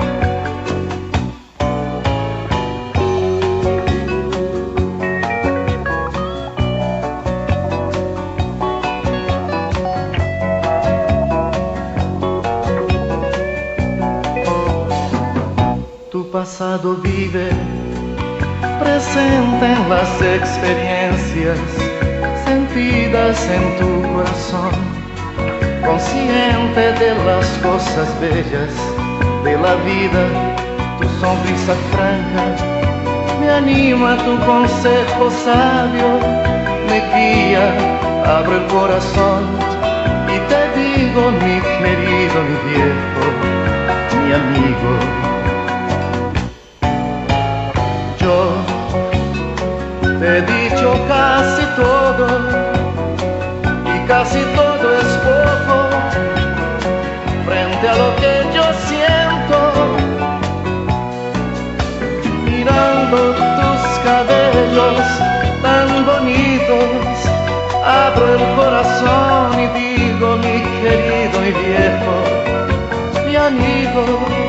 Pasado vive presente en las experiencias sentidas en tu corazón, consciente de las cosas bellas de la vida. Tu sonrisa franca me anima, tu consejo sabio me guía. Abro el corazón y te digo, mi querido, mi viejo, mi amigo. Yo te he dicho casi todo y casi todo es poco frente a lo que yo siento. Mirando tus cabellos tan bonitos, abro el corazón y digo, mi querido, mi viejo, mi amigo.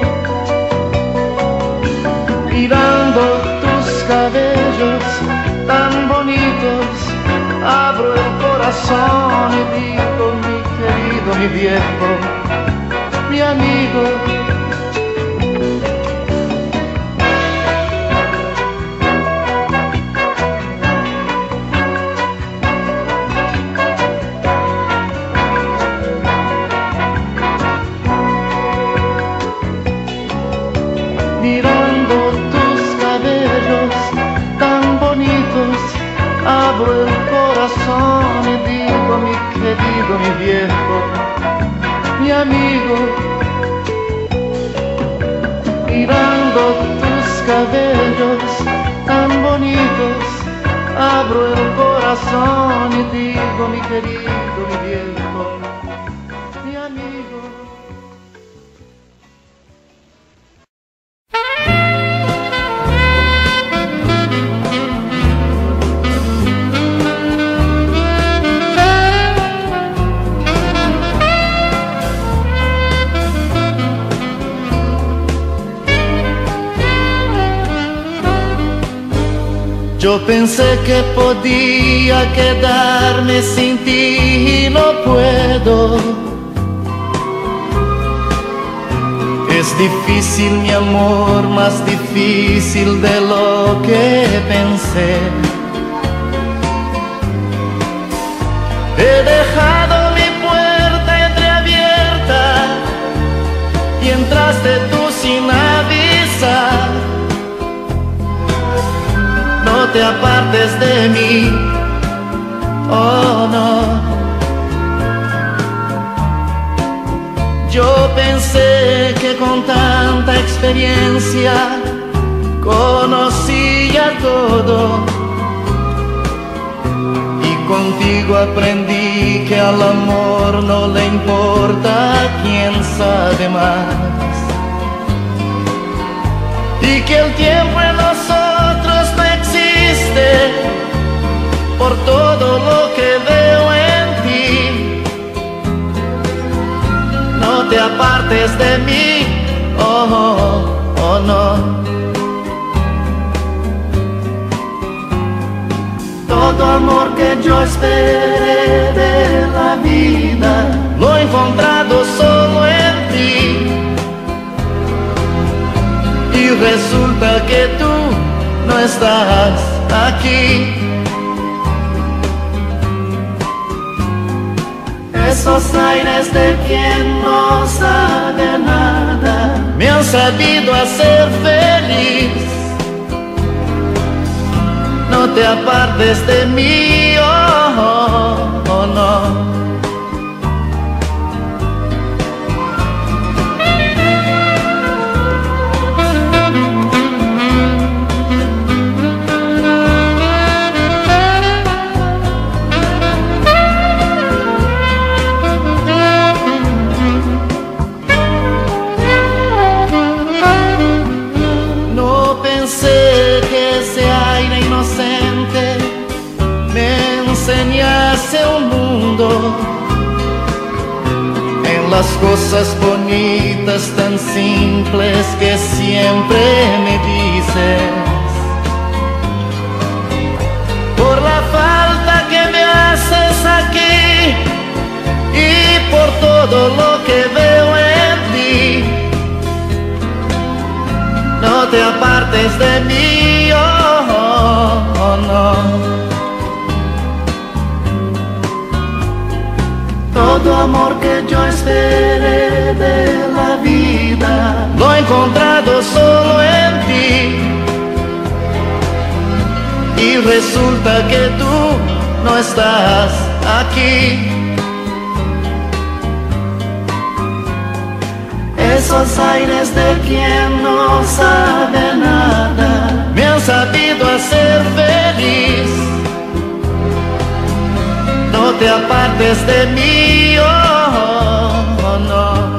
Mirando tus cabellos tan bonitos, abro el corazón y digo, mi querido, mi viejo, mi amigo. Mirando tus cabellos tan bonitos, abro el corazón y digo, mi querido, mi viejo, mi amigo. Mirando tus cabellos tan bonitos, abro el corazón y digo, mi querido, mi viejo, mi amigo. Yo pensé que podía quedarme sin ti y no puedo. Es difícil, mi amor, más difícil de lo que pensé. He dejado mi puerta entreabierta y entraste tú sin avisar. No te apartes de mí, oh no. Yo pensé que con tanta experiencia conocía todo, y contigo aprendí que al amor no le importa quién sabe más, y que el tiempo en nosotros no existe por todo lo que veo en ti. No te apartes de mí, oh, oh, oh no. Todo amor que yo esperé de la vida lo he encontrado solo en ti, y resulta que tú no estás aquí. Esos aires de quien no sabe nada me han sabido hacer feliz. No te apartes de mí, oh, oh, oh no. Enseñase un mundo en las cosas bonitas tan simples que siempre me dices. Por la falta que me haces aquí y por todo lo que veo en ti, no te apartes de mí, oh, oh, oh no. Todo amor que yo esperé de la vida lo he encontrado solo en ti, y resulta que tú no estás aquí. Esos aires de quien no sabe nada me han sabido hacer feliz. No te apartes de mí, oh, oh, oh no.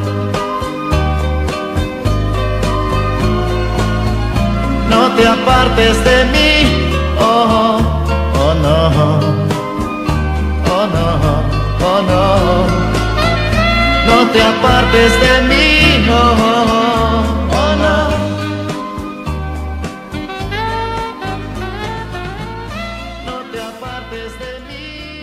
No te apartes de mí, oh, oh no. Oh no, oh no. No te apartes de mí, oh, oh no. No te apartes de mí.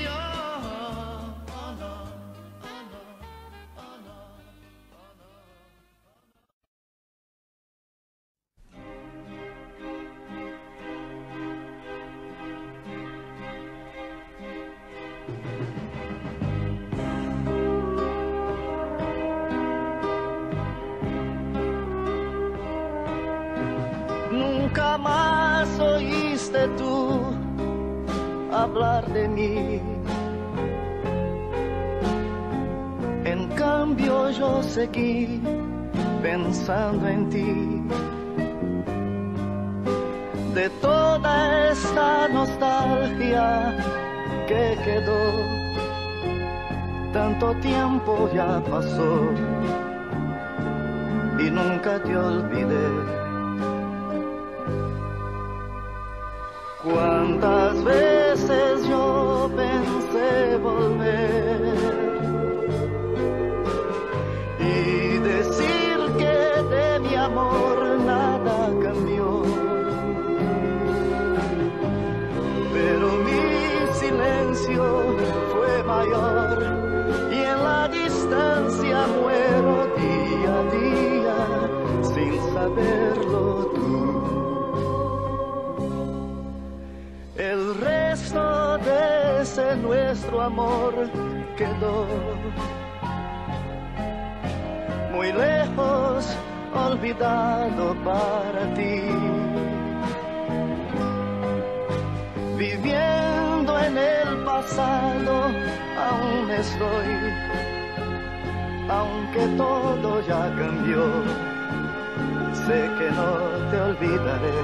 Nunca más oíste tú hablar de mí. En cambio yo seguí pensando en ti. De toda esta nostalgia que quedó, tanto tiempo ya pasó y nunca te olvidé. Cuántas veces yo pensé volver y decir que de mi amor nada cambió, pero mi silencio fue mayor y en la distancia muero día a día saberlo tú. El resto de ese nuestro amor quedó muy lejos, olvidado para ti. Viviendo en el pasado aún estoy, aunque todo ya cambió, sé que no te olvidaré.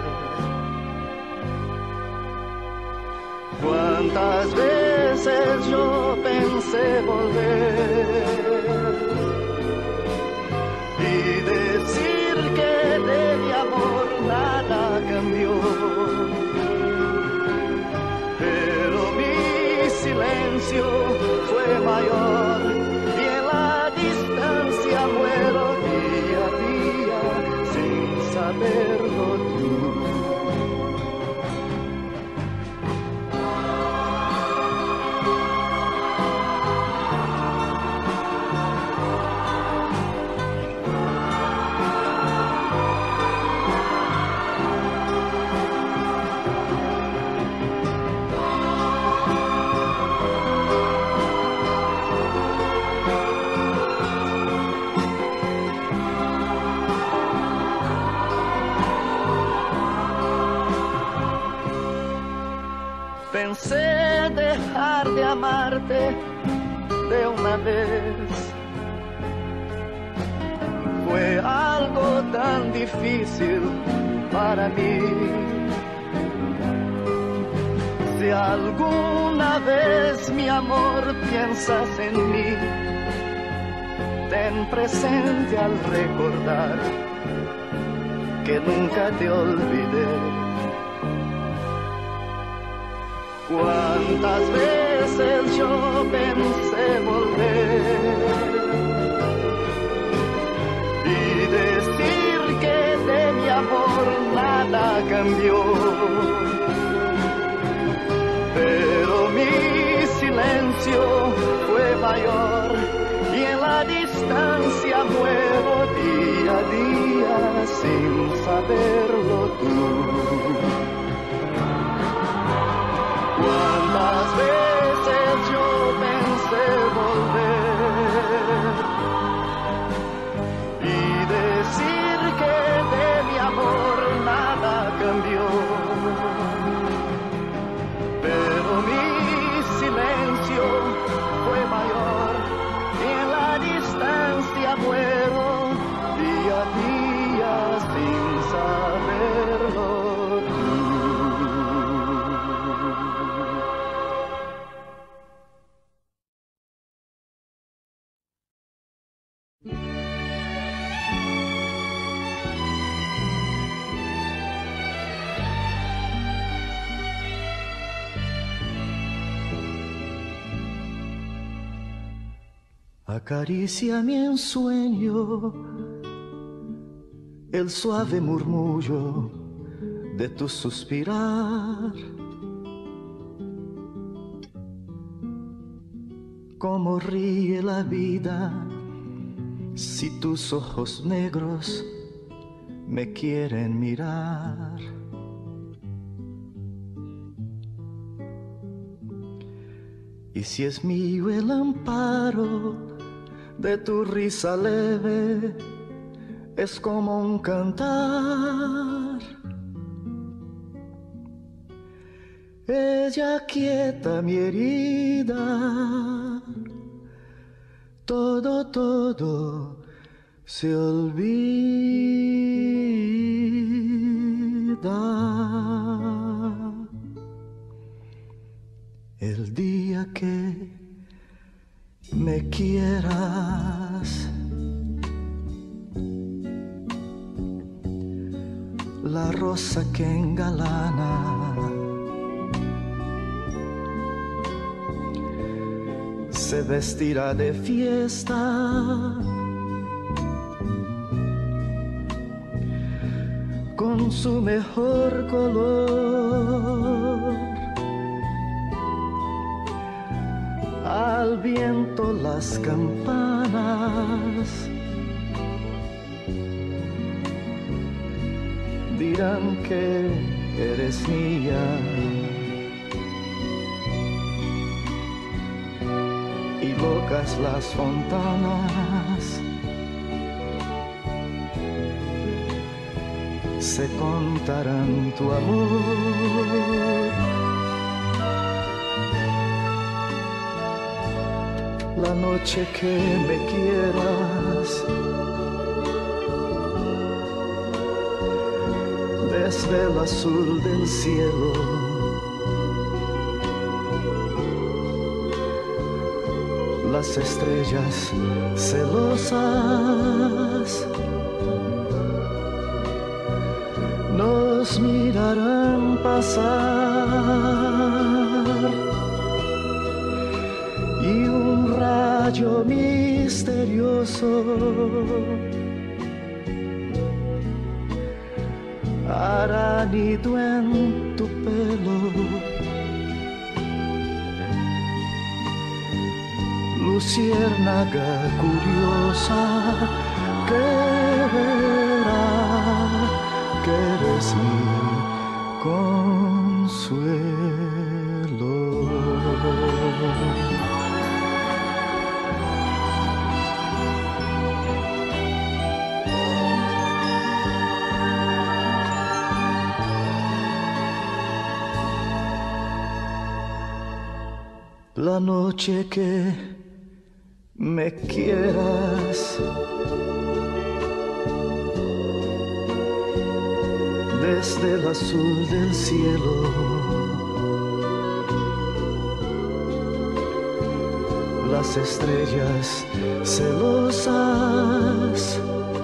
Cuántas veces yo pensé volver y decir que de mi amor nada cambió, pero mi silencio fue mayor y en la distancia muero día a día sin saberlo tú. Pensé dejar de amarte de una vez. Fue algo tan difícil para mí. Si alguna vez, mi amor, piensas en mí, ten presente al recordar que nunca te olvidé. Cuántas veces yo pensé volver y decir que de mi amor nada cambió, pero mi silencio fue mayor y en la distancia muero día a día sin saberlo tú. Cuántas veces yo pensé volver y decir que de mi amor nada cambió, pero mi silencio fue mayor y en la distancia muero día a día sin saberlo. Acaricia mi ensueño el suave murmullo de tu suspirar. Cómo ríe la vida si tus ojos negros me quieren mirar. Y si es mío el amparo de tu risa leve, es como un cantar. Ella quieta mi herida, todo se olvida. El día que me quieras, la rosa que engalana se vestirá de fiesta con su mejor color. Al viento las campanas dirán que eres mía. Y locas las fontanas se contarán tu amor. La noche que me quieras, desde el azul del cielo, las estrellas celosas nos mirarán pasar, y un rayo misterioso hará nido en tu pelo. Luciérnaga curiosa que verá que eres mi consuelo. La noche que me quieras, desde el azul del cielo, las estrellas celosas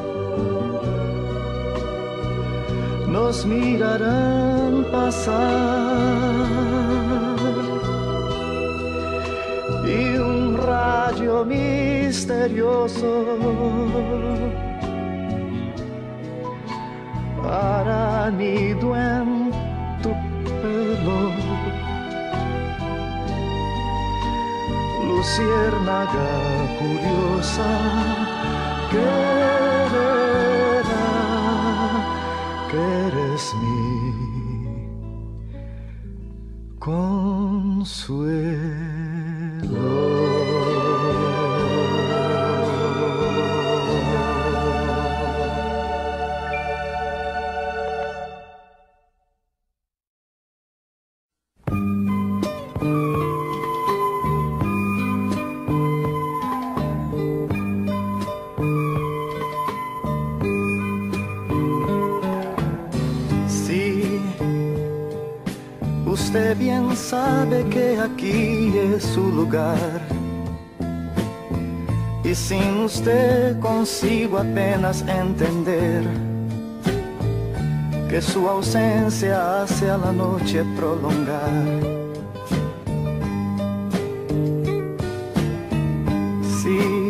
nos mirarán pasar, y un rayo misterioso hará nido en tu pelo. Luciérnaga curiosa que verá que eres mi consuelo. Usted bien sabe que aquí es su lugar, y sin usted consigo apenas entender que su ausencia hace a la noche prolongar. Sí,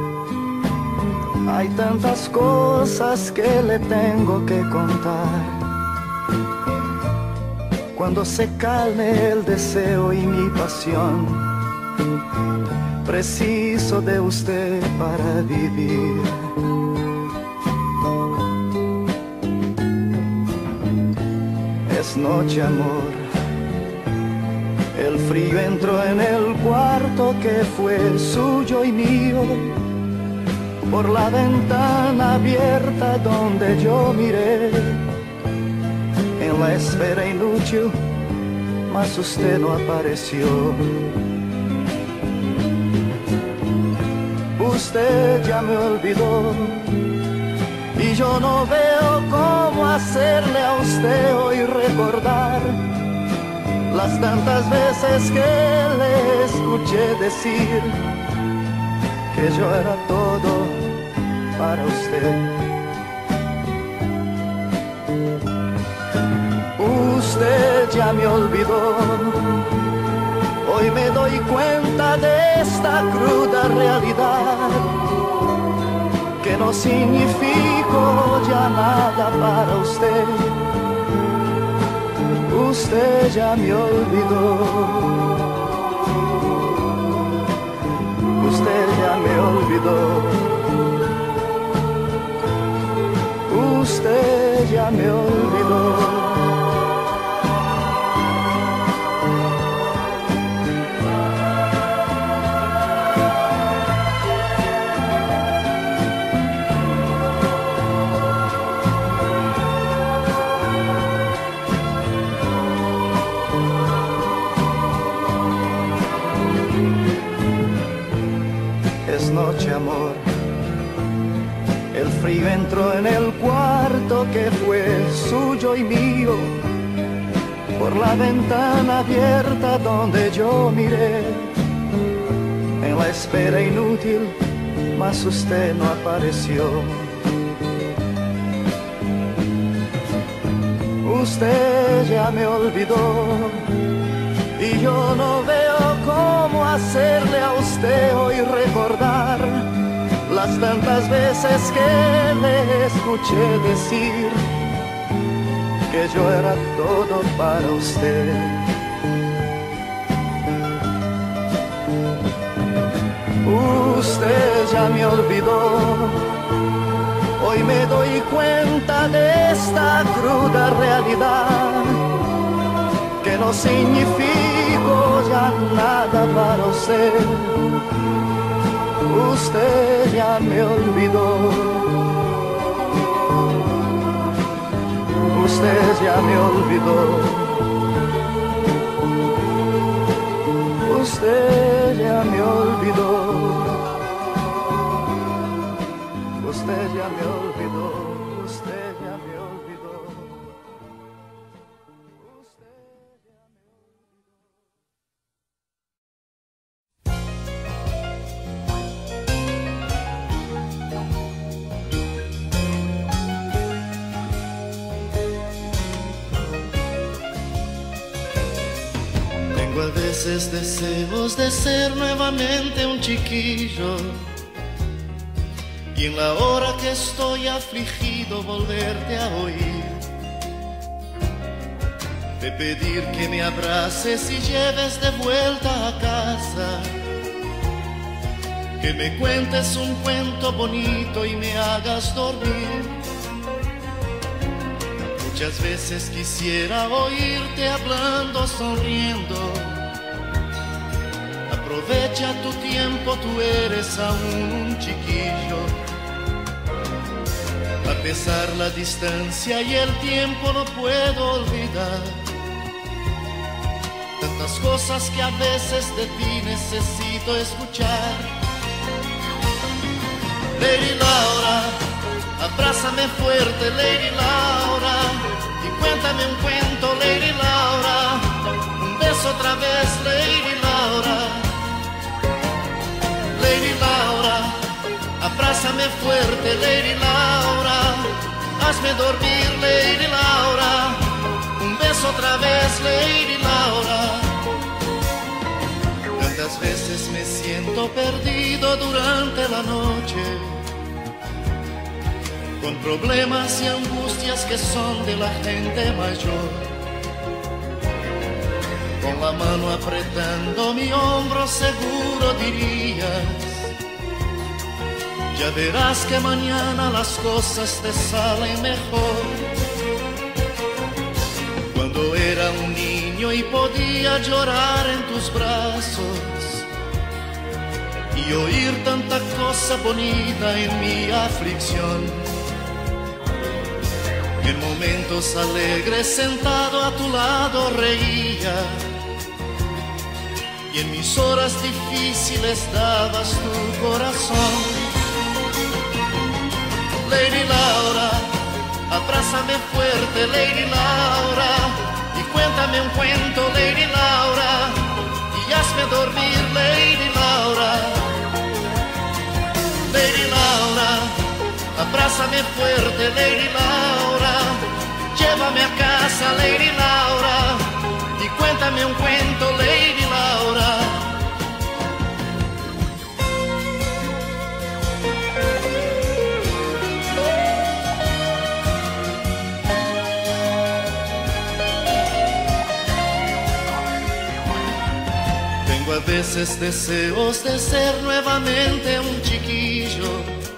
hay tantas cosas que le tengo que contar. Cuando se calme el deseo y mi pasión, preciso de usted para vivir. Es noche, amor, el frío entró en el cuarto que fue suyo y mío, por la ventana abierta donde yo miré. En la espera inútil, mas usted no apareció. Usted ya me olvidó, y yo no veo cómo hacerle a usted hoy recordar las tantas veces que le escuché decir que yo era todo para usted. Usted ya me olvidó, hoy me doy cuenta de esta cruda realidad, que no significo ya nada para usted. Usted ya me olvidó, usted ya me olvidó, usted ya me olvidó. El frío entró en el cuarto que fue suyo y mío, por la ventana abierta donde yo miré. En la espera inútil, mas usted no apareció. Usted ya me olvidó y yo no veo cómo hacerle a usted hoy recordar las tantas veces que le escuché decir que yo era todo para usted. Usted ya me olvidó, hoy me doy cuenta de esta cruda realidad, que no significo ya nada para usted. Usted ya me olvidó, usted ya me olvidó, usted ya me olvidó, usted ya me olvidó, usted ya me olvidó. Tengo a veces deseos de ser nuevamente un chiquillo, y en la hora que estoy afligido volverte a oír, de pedir que me abraces y lleves de vuelta a casa, que me cuentes un cuento bonito y me hagas dormir. Muchas veces quisiera oírte hablando, sonriendo. Aprovecha tu tiempo, tú eres aún un chiquillo. A pesar la distancia y el tiempo no puedo olvidar tantas cosas que a veces de ti necesito escuchar. Lady Laura, abrázame fuerte, Lady Laura, y cuéntame un cuento, Lady Laura. Un beso otra vez, Lady Laura. Lady Laura, abrázame fuerte, Lady Laura. Hazme dormir, Lady Laura. Un beso otra vez, Lady Laura. Tantas veces me siento perdido durante la noche, con problemas y angustias que son de la gente mayor. Con la mano apretando mi hombro seguro dirías: ya verás que mañana las cosas te salen mejor. Cuando era un niño y podía llorar en tus brazos y oír tanta cosa bonita en mi aflicción, en momentos alegres sentado a tu lado reía, y en mis horas difíciles dabas tu corazón. Lady Laura, abrázame fuerte, Lady Laura, y cuéntame un cuento, Lady Laura, y hazme dormir, Lady Laura. Lady Laura, abrázame fuerte, Lady Laura, llévame a casa, Lady Laura, y cuéntame un cuento, Lady Laura. Tengo a veces deseos de ser nuevamente un chiquillo,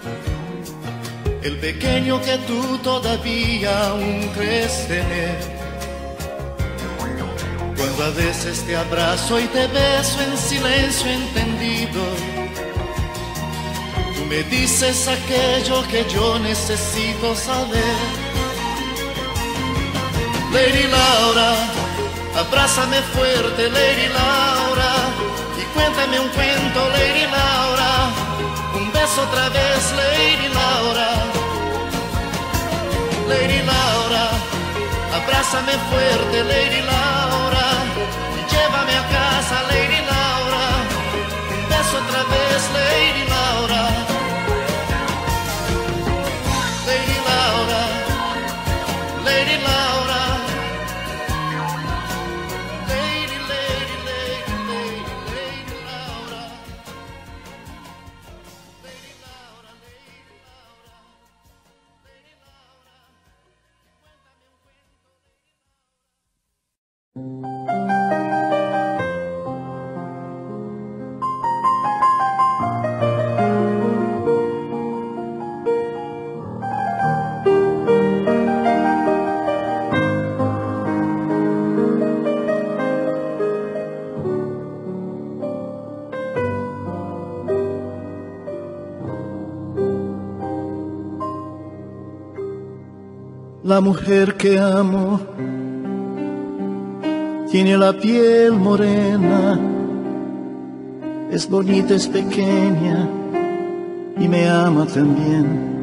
el pequeño que tú todavía aún crees tener. Cuando a veces te abrazo y te beso en silencio entendido, tú me dices aquello que yo necesito saber. Lady Laura, abrázame fuerte, Lady Laura, y cuéntame un cuento, Lady Laura. Un beso otra vez, Lady Laura. Abrázame fuerte, Lady Laura, y llévame a casa, Lady Laura. Beso otra vez, Lady Laura. Lady Laura, Lady Laura. Lady, Lady, Lady, Lady, Lady Laura. Lady Laura, Lady Laura. Lady Laura. Cuéntame un cuento. La mujer que amo tiene la piel morena, es bonita, es pequeña y me ama también.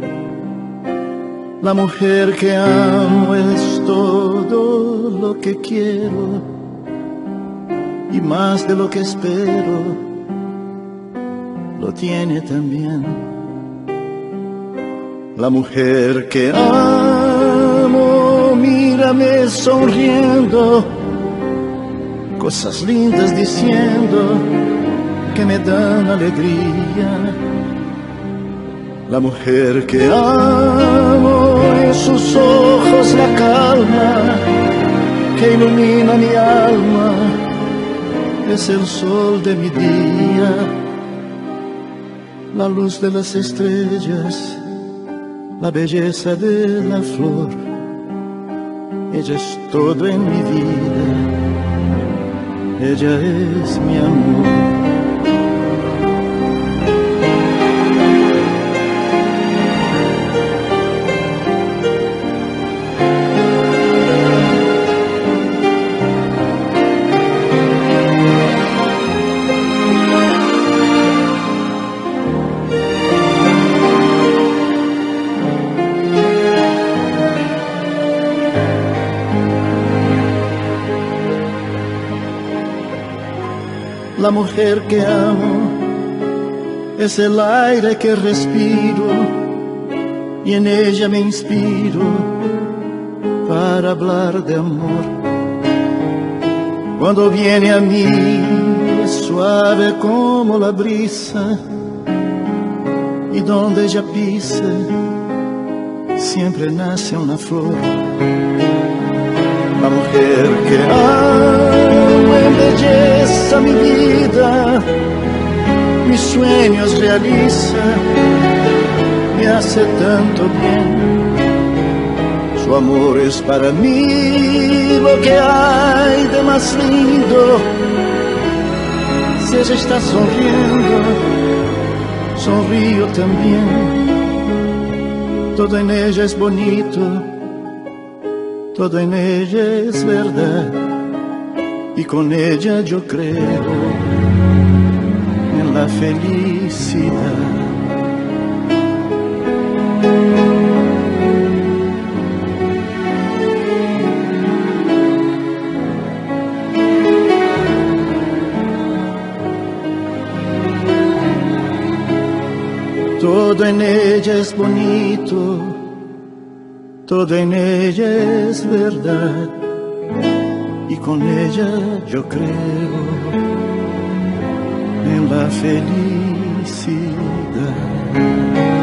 La mujer que amo es todo lo que quiero y más de lo que espero, lo tiene también. La mujer que amo, mírame sonriendo, cosas lindas diciendo que me dan alegría. La mujer que amo, en sus ojos la calma que ilumina mi alma, es el sol de mi día, la luz de las estrellas, la belleza de la flor. Ella es todo en mi vida, ella es mi amor. La mujer que amo es el aire que respiro y en ella me inspiro para hablar de amor. Cuando viene a mí es suave como la brisa y donde ella pisa siempre nace una flor. La mujer que amo embelleza mi vida, mis sueños realiza, me hace tanto bien. Su amor es para mí lo que hay de más lindo. Si ella está sonriendo, sonrío también. Todo en ella es bonito, todo en ella es verdad, y con ella yo creo en la felicidad. Todo en ella es bonito, todo en ella es verdad, y con ella yo creo en la felicidad.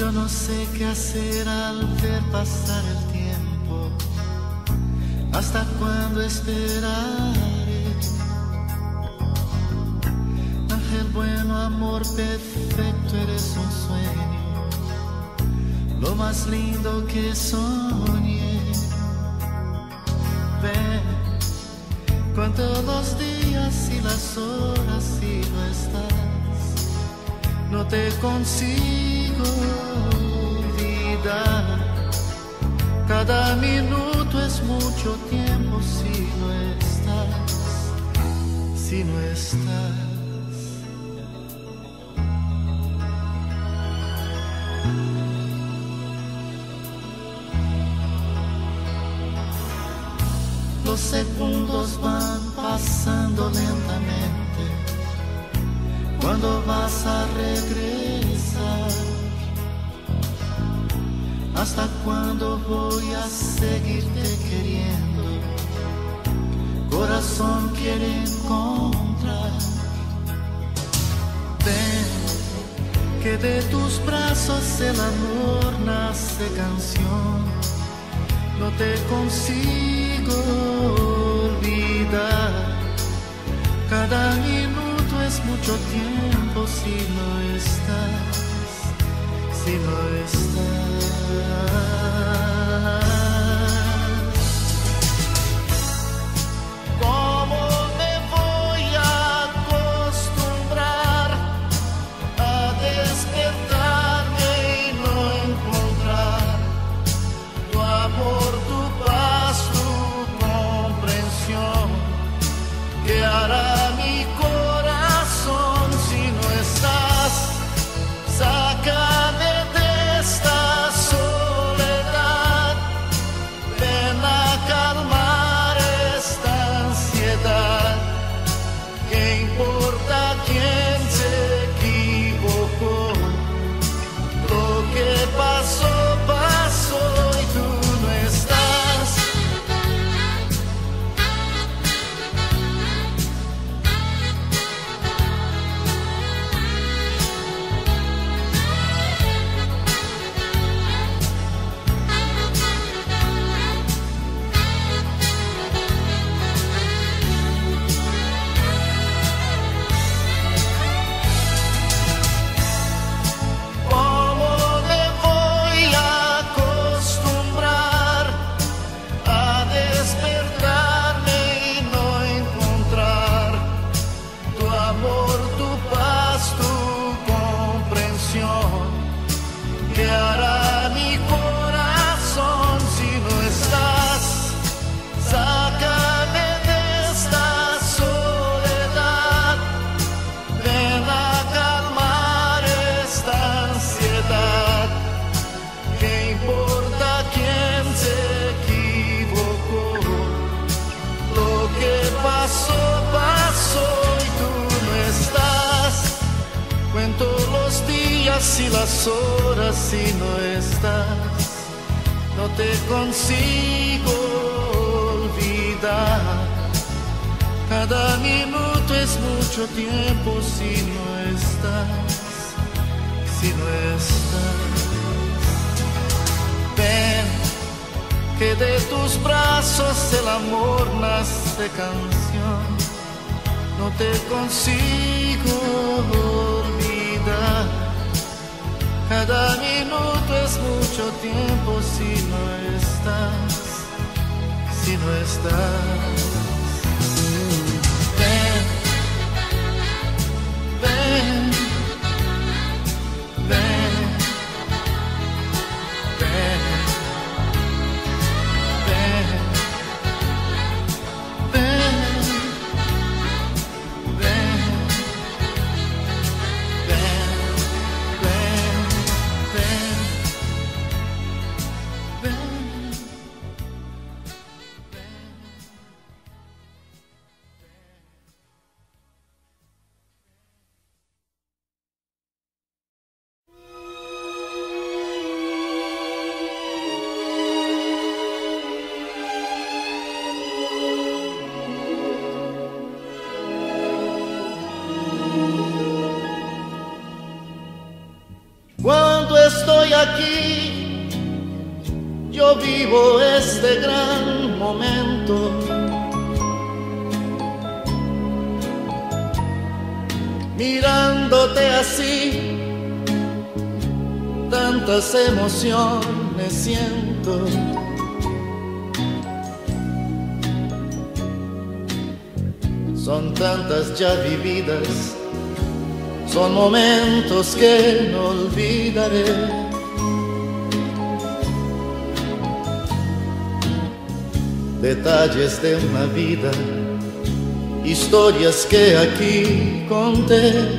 Yo no sé qué hacer al ver pasar el tiempo. ¿Hasta cuándo esperaré? Ángel bueno, amor perfecto, eres un sueño, lo más lindo que soñé. Ven, cuento los días y las horas y no estás. No te consigo olvidar. Cada minuto es mucho tiempo si no estás, si no estás. Los segundos van pasando lentamente. ¿Cuándo vas a regresar? ¿Hasta cuándo voy a seguirte queriendo? Corazón quiere encontrar. Ven, que de tus brazos el amor nace canción. No te consigo olvidar. Cada minuto es mucho tiempo si no estás, si no estás. ¿Cómo me voy a acostumbrar a despertarme y no encontrar tu amor, tu paz, tu comprensión? ¿Qué hará mi corazón si no estás? Sácame de esta soledad, ven a calmar esta ansiedad. ¿Qué importa quién se equivocó? Lo que pasó, pasó y tú no estás. ¿Qué hará mi corazón si no estás? Sácame de esta soledad, ven a calmar esta ansiedad. ¿Qué importa quién se equivocó? Lo que pasó, pasó y tú no estás. Cuento los días y las horas y no estás. No te consigo olvidar. Cada minuto es mucho tiempo si no estás, si no estás. Ven, que de tus brazos el amor nace canción. No te consigo olvidar. Cada minuto es mucho tiempo si no estás, si no estás. Ven, ven, ven, ven, ven, ven. aquí yo vivo este gran momento. Mirándote así, tantas emociones siento. Son tantas ya vividas, son momentos que no olvidaré. Detalles de una vida, historias que aquí conté.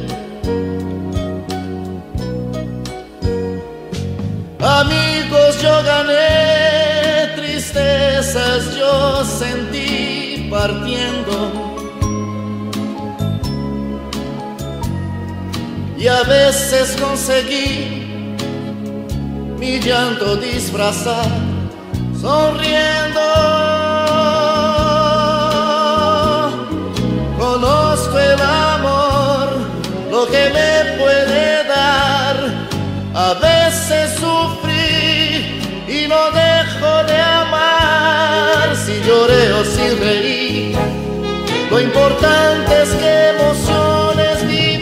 Amigos yo gané, tristezas yo sentí partiendo. Y a veces conseguí mi llanto disfrazar sonriendo. Conozco el amor, lo que me puede dar. A veces sufrí y no dejo de amar. Si lloré o si reí, lo importante es que emociones viví.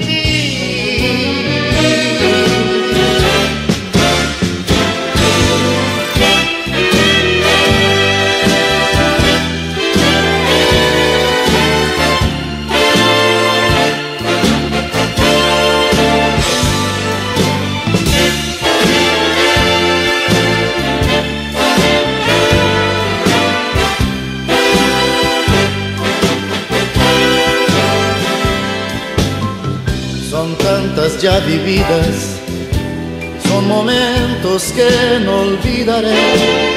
Son tantas ya vividas, son momentos que no olvidaré.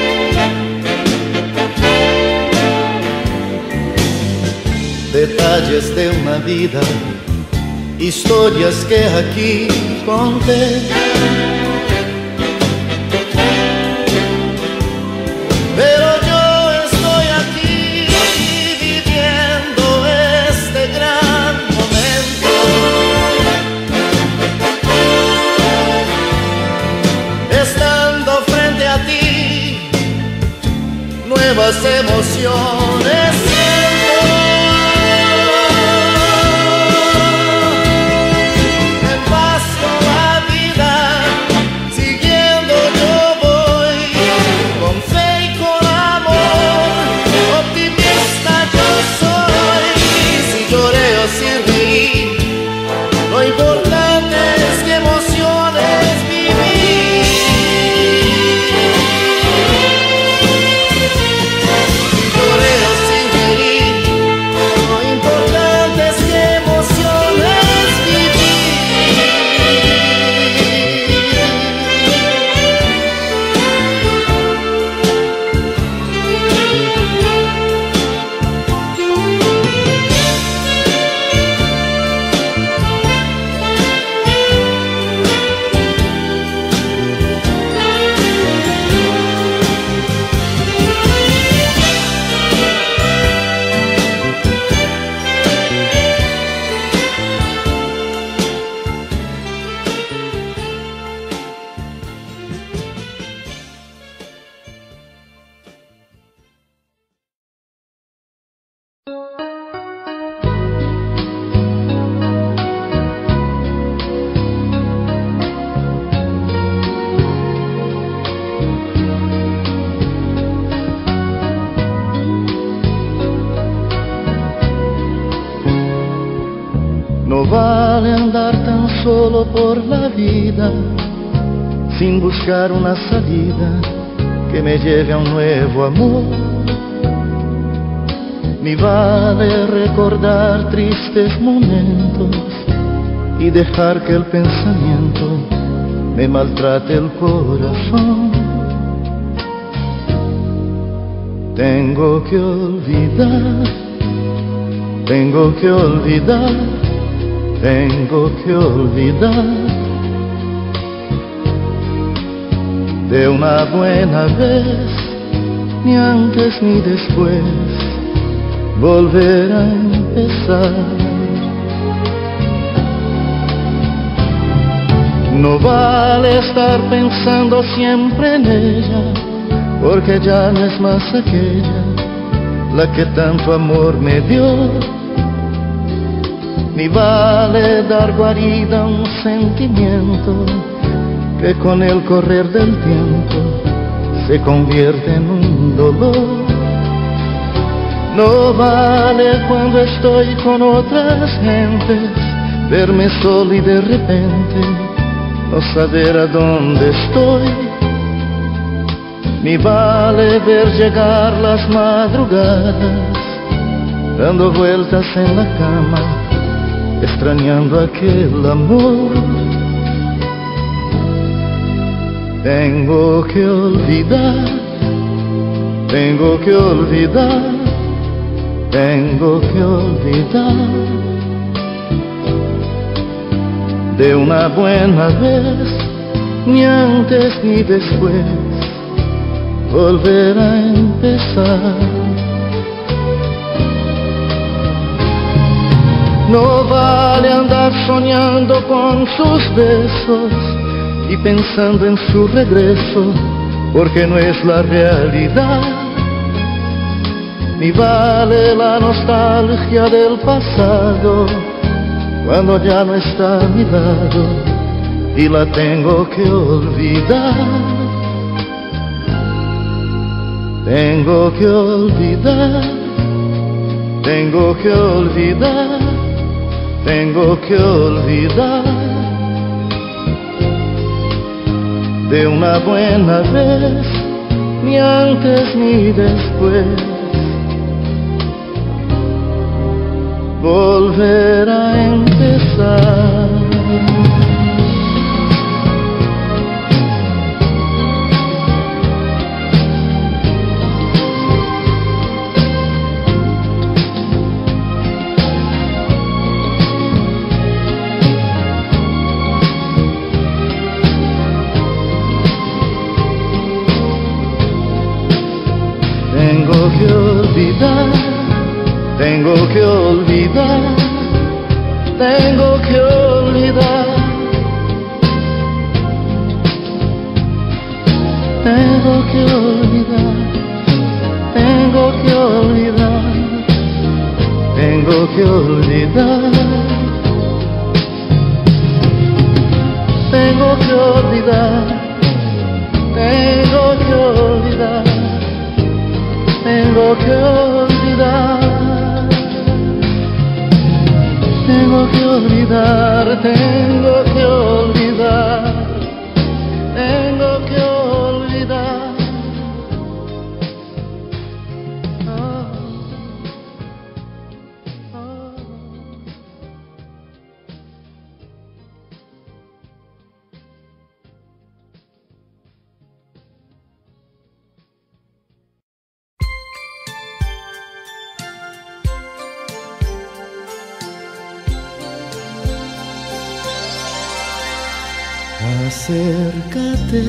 Detalles de una vida, historias que aquí conté. Pero yo estoy aquí viviendo este gran momento. Estando frente a ti, nuevas emociones siento. En paz con la vida, siguiendo yo voy, con fe y con amor, optimista yo soy. Si lloré o si reí, lo importante es que emociones viví. No vale andar tan solo por la vida sin buscar una salida que me lleve a un nuevo amor. Ni vale recordar tristes momentos y dejar que el pensamiento me maltrate el corazón. Tengo que olvidar, tengo que olvidar, tengo que olvidar de una buena vez, ni antes ni después volver a empezar. No vale estar pensando siempre en ella, porque ya no es más aquella la que tanto amor me dio. Ni vale dar guarida a un sentimiento que con el correr del tiempo se convierte en un dolor. No vale cuando estoy con otras gentes verme solo y de repente no saber a dónde estoy. Ni vale ver llegar las madrugadas dando vueltas en la cama, extrañando aquel amor. Tengo que olvidar, tengo que olvidar, tengo que olvidar de una buena vez, ni antes ni después volver a empezar. No vale andar soñando con sus besos y pensando en su regreso, porque no es la realidad. Ni vale la nostalgia del pasado cuando ya no está a mi lado y la tengo que olvidar. Tengo que olvidar, tengo que olvidar, tengo que olvidar de una buena vez, ni antes ni después volver a empezar. Tengo que olvidar, tengo que olvidar, tengo que olvidar, tengo que olvidar, tengo que olvidar, tengo que olvidar, tengo que olvidar, tengo que olvidar, tengo que olvidar, tengo que olvidar, tengo que olvidar, tengo que olvidar. Oh, oh. Acércate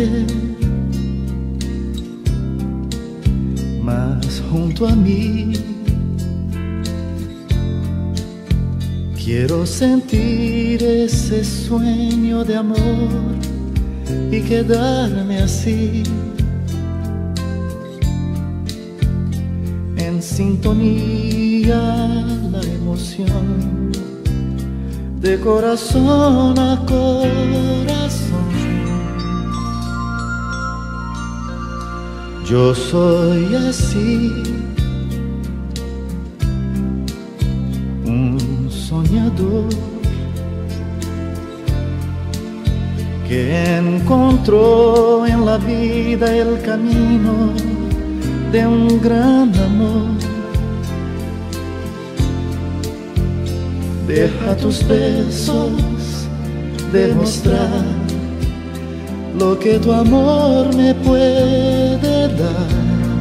más junto a mí, quiero sentir ese sueño de amor y quedarme así, en sintonía la emoción de corazón a corazón. Yo soy así, un soñador que encontró en la vida el camino de un gran amor. Deja tus besos demostrar lo que tu amor me puede dar.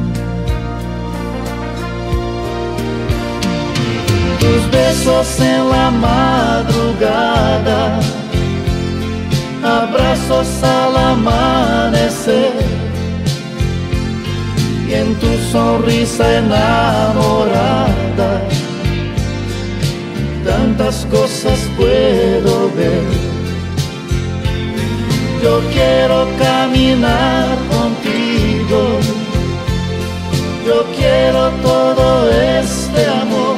Tus besos en la madrugada, abrazos al amanecer, y en tu sonrisa enamorada tantas cosas puedo ver. Yo quiero caminar contigo, yo quiero todo este amor,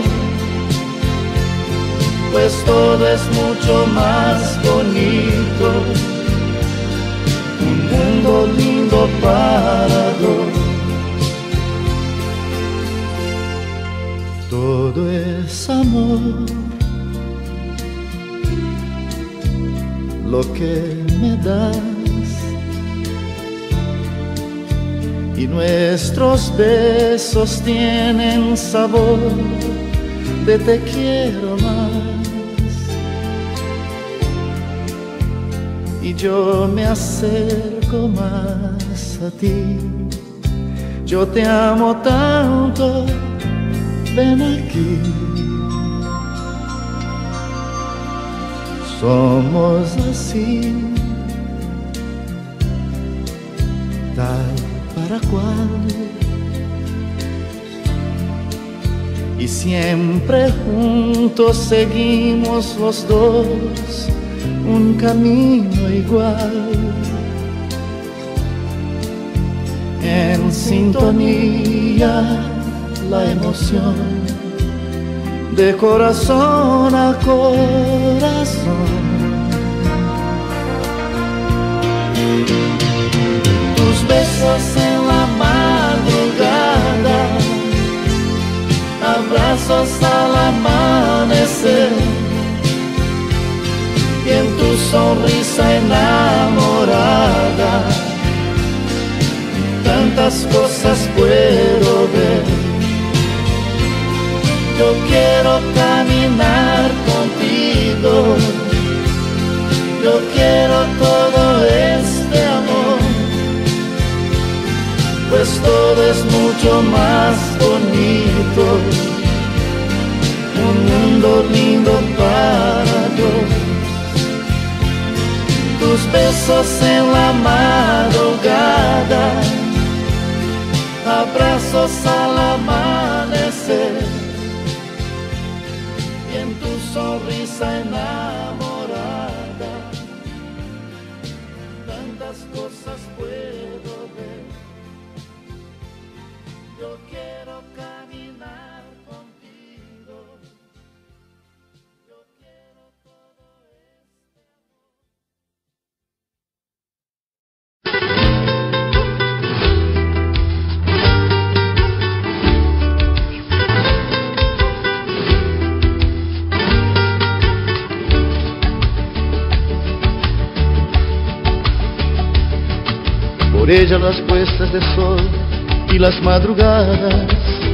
pues todo es mucho más bonito, un mundo lindo para dos. Todo es amor, lo que me das, y nuestros besos tienen sabor de te quiero más, y yo me acerco más a ti, yo te amo tanto, ven aquí. Somos así, tal para cual, y siempre juntos seguimos los dos un camino igual, en sintonía la emoción de corazón a corazón. Tus besos en la madrugada, abrazos al amanecer, y en tu sonrisa enamorada tantas cosas puedo ver. Yo quiero caminar contigo, yo quiero todo este amor, pues todo es mucho más bonito, un mundo lindo para dos. Tus besos en la madrugada, abrazos al amanecer, y en tu sonrisa enamorada tantas cosas puedo ver. Yo quiero caminar contigo, yo quiero todo Por ella las puestas de sol y las madrugadas,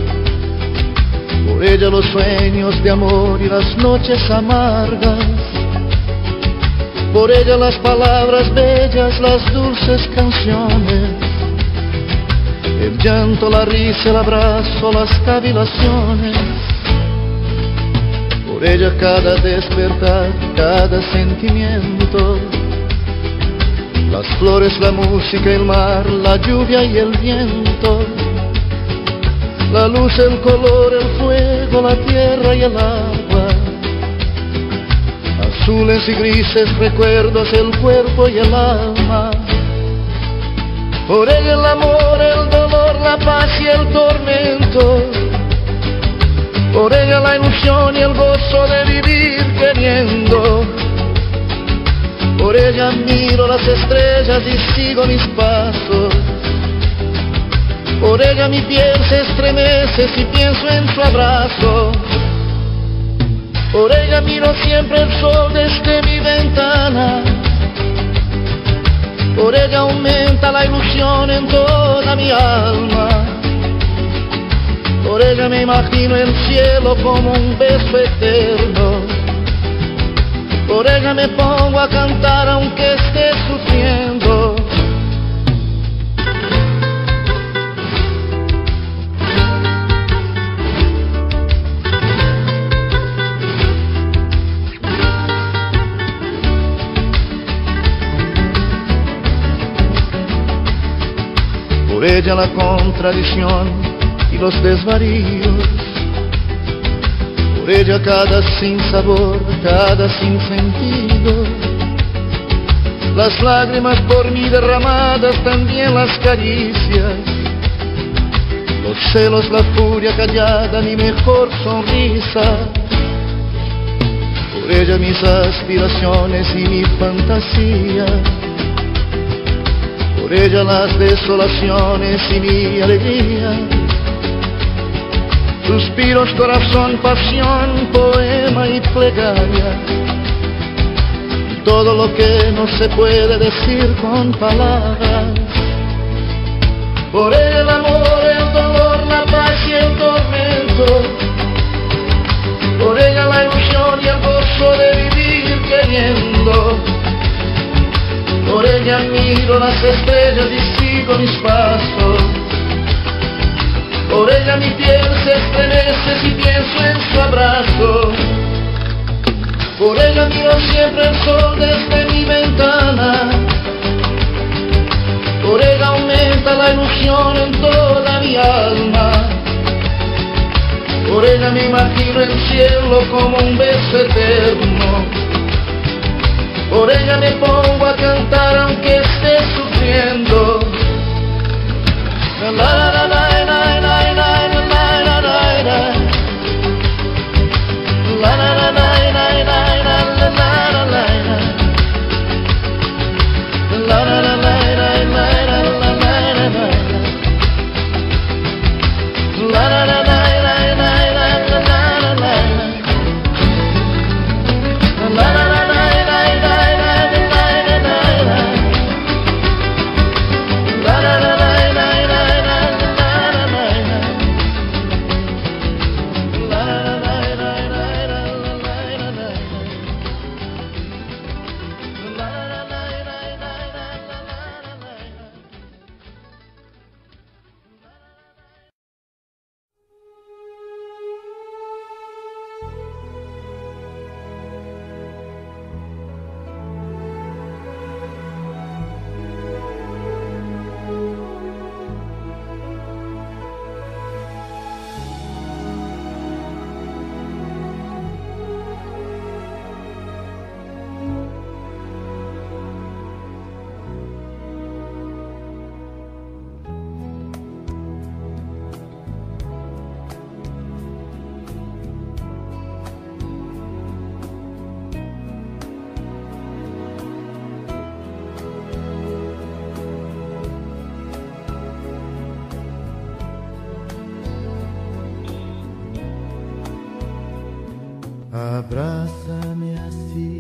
por ella los sueños de amor y las noches amargas, por ella las palabras bellas, las dulces canciones, el llanto, la risa, el abrazo, las cavilaciones, por ella cada despertar, cada sentimiento, las flores, la música, el mar, la lluvia y el viento, la luz, el color, el fuego, la tierra y el agua, azules y grises recuerdos, el cuerpo y el alma. Por ella el amor, el dolor, la paz y el tormento, por ella la ilusión y el gozo de vivir queriendo. Por ella miro las estrellas y sigo mis pasos, por ella mi piel se estremece si pienso en su abrazo, por ella miro siempre el sol desde mi ventana, por ella aumenta la ilusión en toda mi alma, por ella me imagino el cielo como un beso eterno, por ella me pongo a cantar aunque esté sufriendo. Por ella la contradicción y los desvaríos, por ella cada sinsabor, cada sinsentido, las lágrimas por mí derramadas, también las caricias, los celos, la furia callada, mi mejor sonrisa. Por ella mis aspiraciones y mi fantasía, por ella las desolaciones y mi alegría. Suspiros, corazón, pasión, poema y plegaria, todo lo que no se puede decir con palabras. Por ella el amor, el dolor, la paz y el tormento, por ella la ilusión y el gozo de vivir queriendo. Por ella miro las estrellas y sigo mis pasos, por ella mi piel se estremece si pienso en su abrazo. Por ella miro siempre el sol desde mi ventana, por ella aumenta la ilusión en toda mi alma. Por ella me imagino el cielo como un beso eterno, por ella me pongo a cantar aunque esté sufriendo. La la la la la la la la la la la la. La la la la la la la la la la la. La la la la la la la la la la. La la la la la la la la la la. La la la la la la la la la la. La la la la. Abrázame así,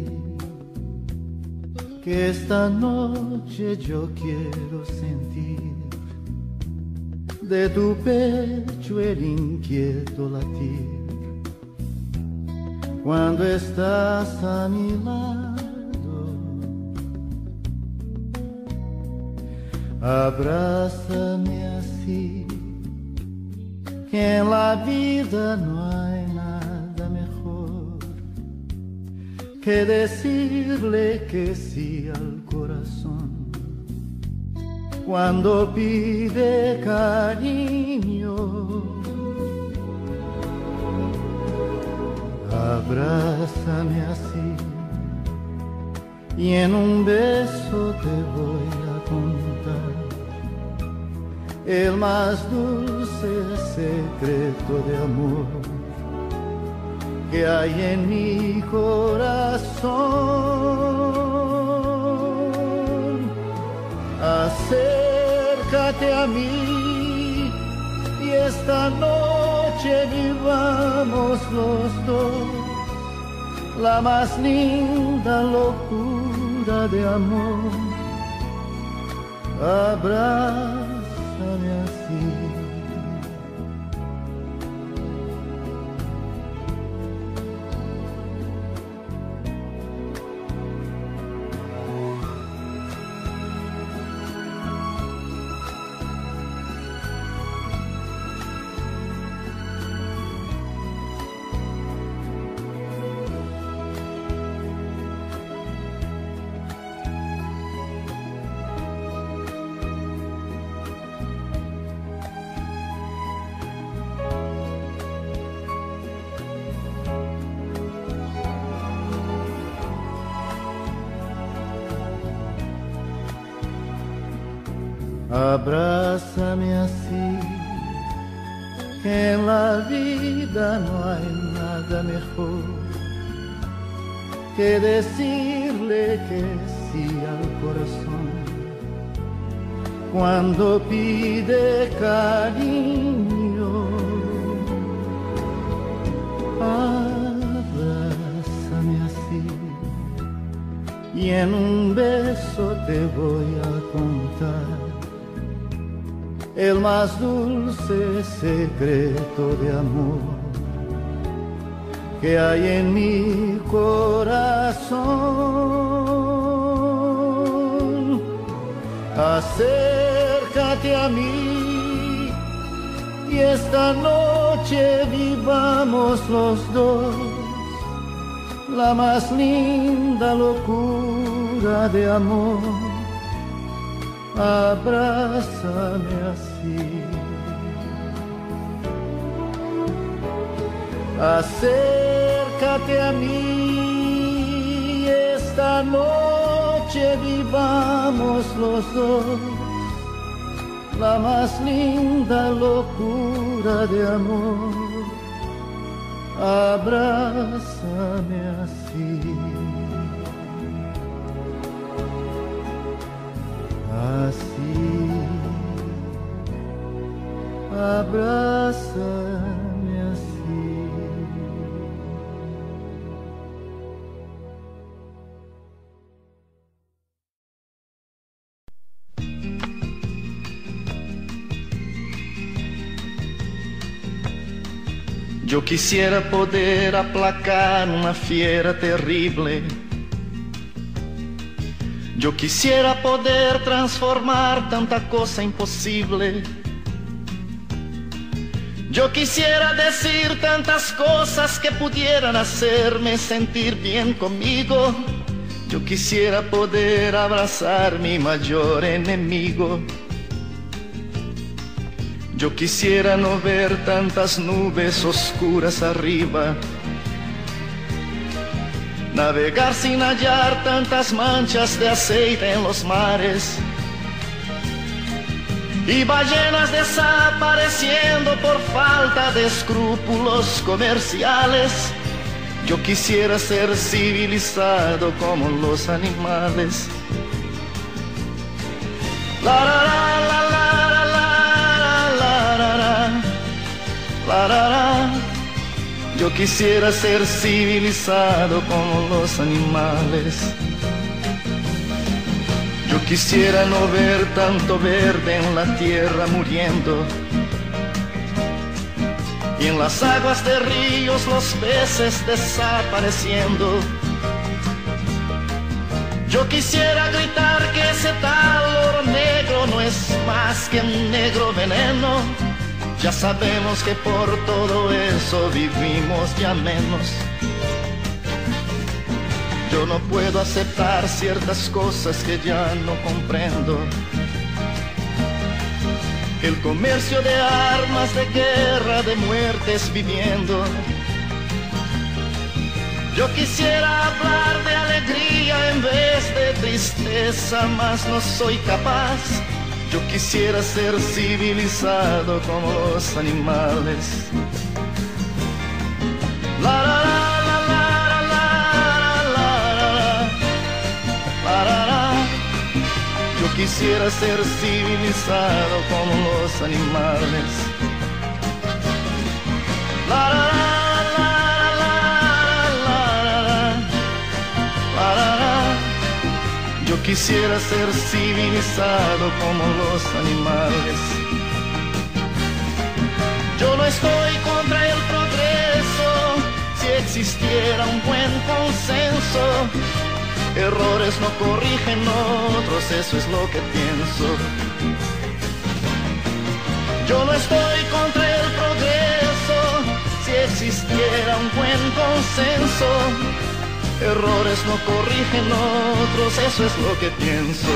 que esta noche yo quiero sentir de tu pecho el inquieto latir, cuando estás a mi lado. Abrázame así, que en la vida no hay nada mejor que decirle que sí al corazón cuando pide cariño. Abrázame así y en un beso te voy a contar el más dulce secreto de amor que hay en mi corazón. Acércate a mí y esta noche vivamos los dos la más linda locura de amor. Abrázame así. Abrázame así, que en la vida no hay nada mejor que decirle que sí al corazón cuando pide cariño. Abrázame así y en un beso te voy a contar el más dulce secreto de amor que hay en mi corazón. Acércate a mí y esta noche vivamos los dos la más linda locura de amor. Abrázame así. Acércate a mí, esta noche vivamos los dos la más linda locura de amor. Abrázame así. Así, abrázame así. Yo quisiera poder aplacar una fiera terrible. Yo quisiera poder transformar tanta cosa imposible. Yo quisiera decir tantas cosas que pudieran hacerme sentir bien conmigo. Yo quisiera poder abrazar mi mayor enemigo. Yo quisiera no ver tantas nubes oscuras arriba, navegar sin hallar tantas manchas de aceite en los mares y ballenas desapareciendo por falta de escrúpulos comerciales. Yo quisiera ser civilizado como los animales. La la la la la la la la la la la. Yo quisiera ser civilizado como los animales. Yo quisiera no ver tanto verde en la tierra muriendo, y en las aguas de ríos los peces desapareciendo. Yo quisiera gritar que ese tal oro negro no es más que un negro veneno. Ya sabemos que por todo eso vivimos ya menos. Yo no puedo aceptar ciertas cosas que ya no comprendo. El comercio de armas, de guerra, de muertes viviendo. Yo quisiera hablar de alegría en vez de tristeza, mas no soy capaz. Yo quisiera ser civilizado como los animales. La la la la la la la la la la. Yo quisiera ser civilizado como los animales. La la la la la la la la. Yo quisiera ser civilizado como los animales. Yo no estoy contra el progreso, si existiera un buen consenso. Errores no corrigen otros, eso es lo que pienso. Yo no estoy contra el progreso, si existiera un buen consenso. Errores no corrigen otros, eso es lo que pienso.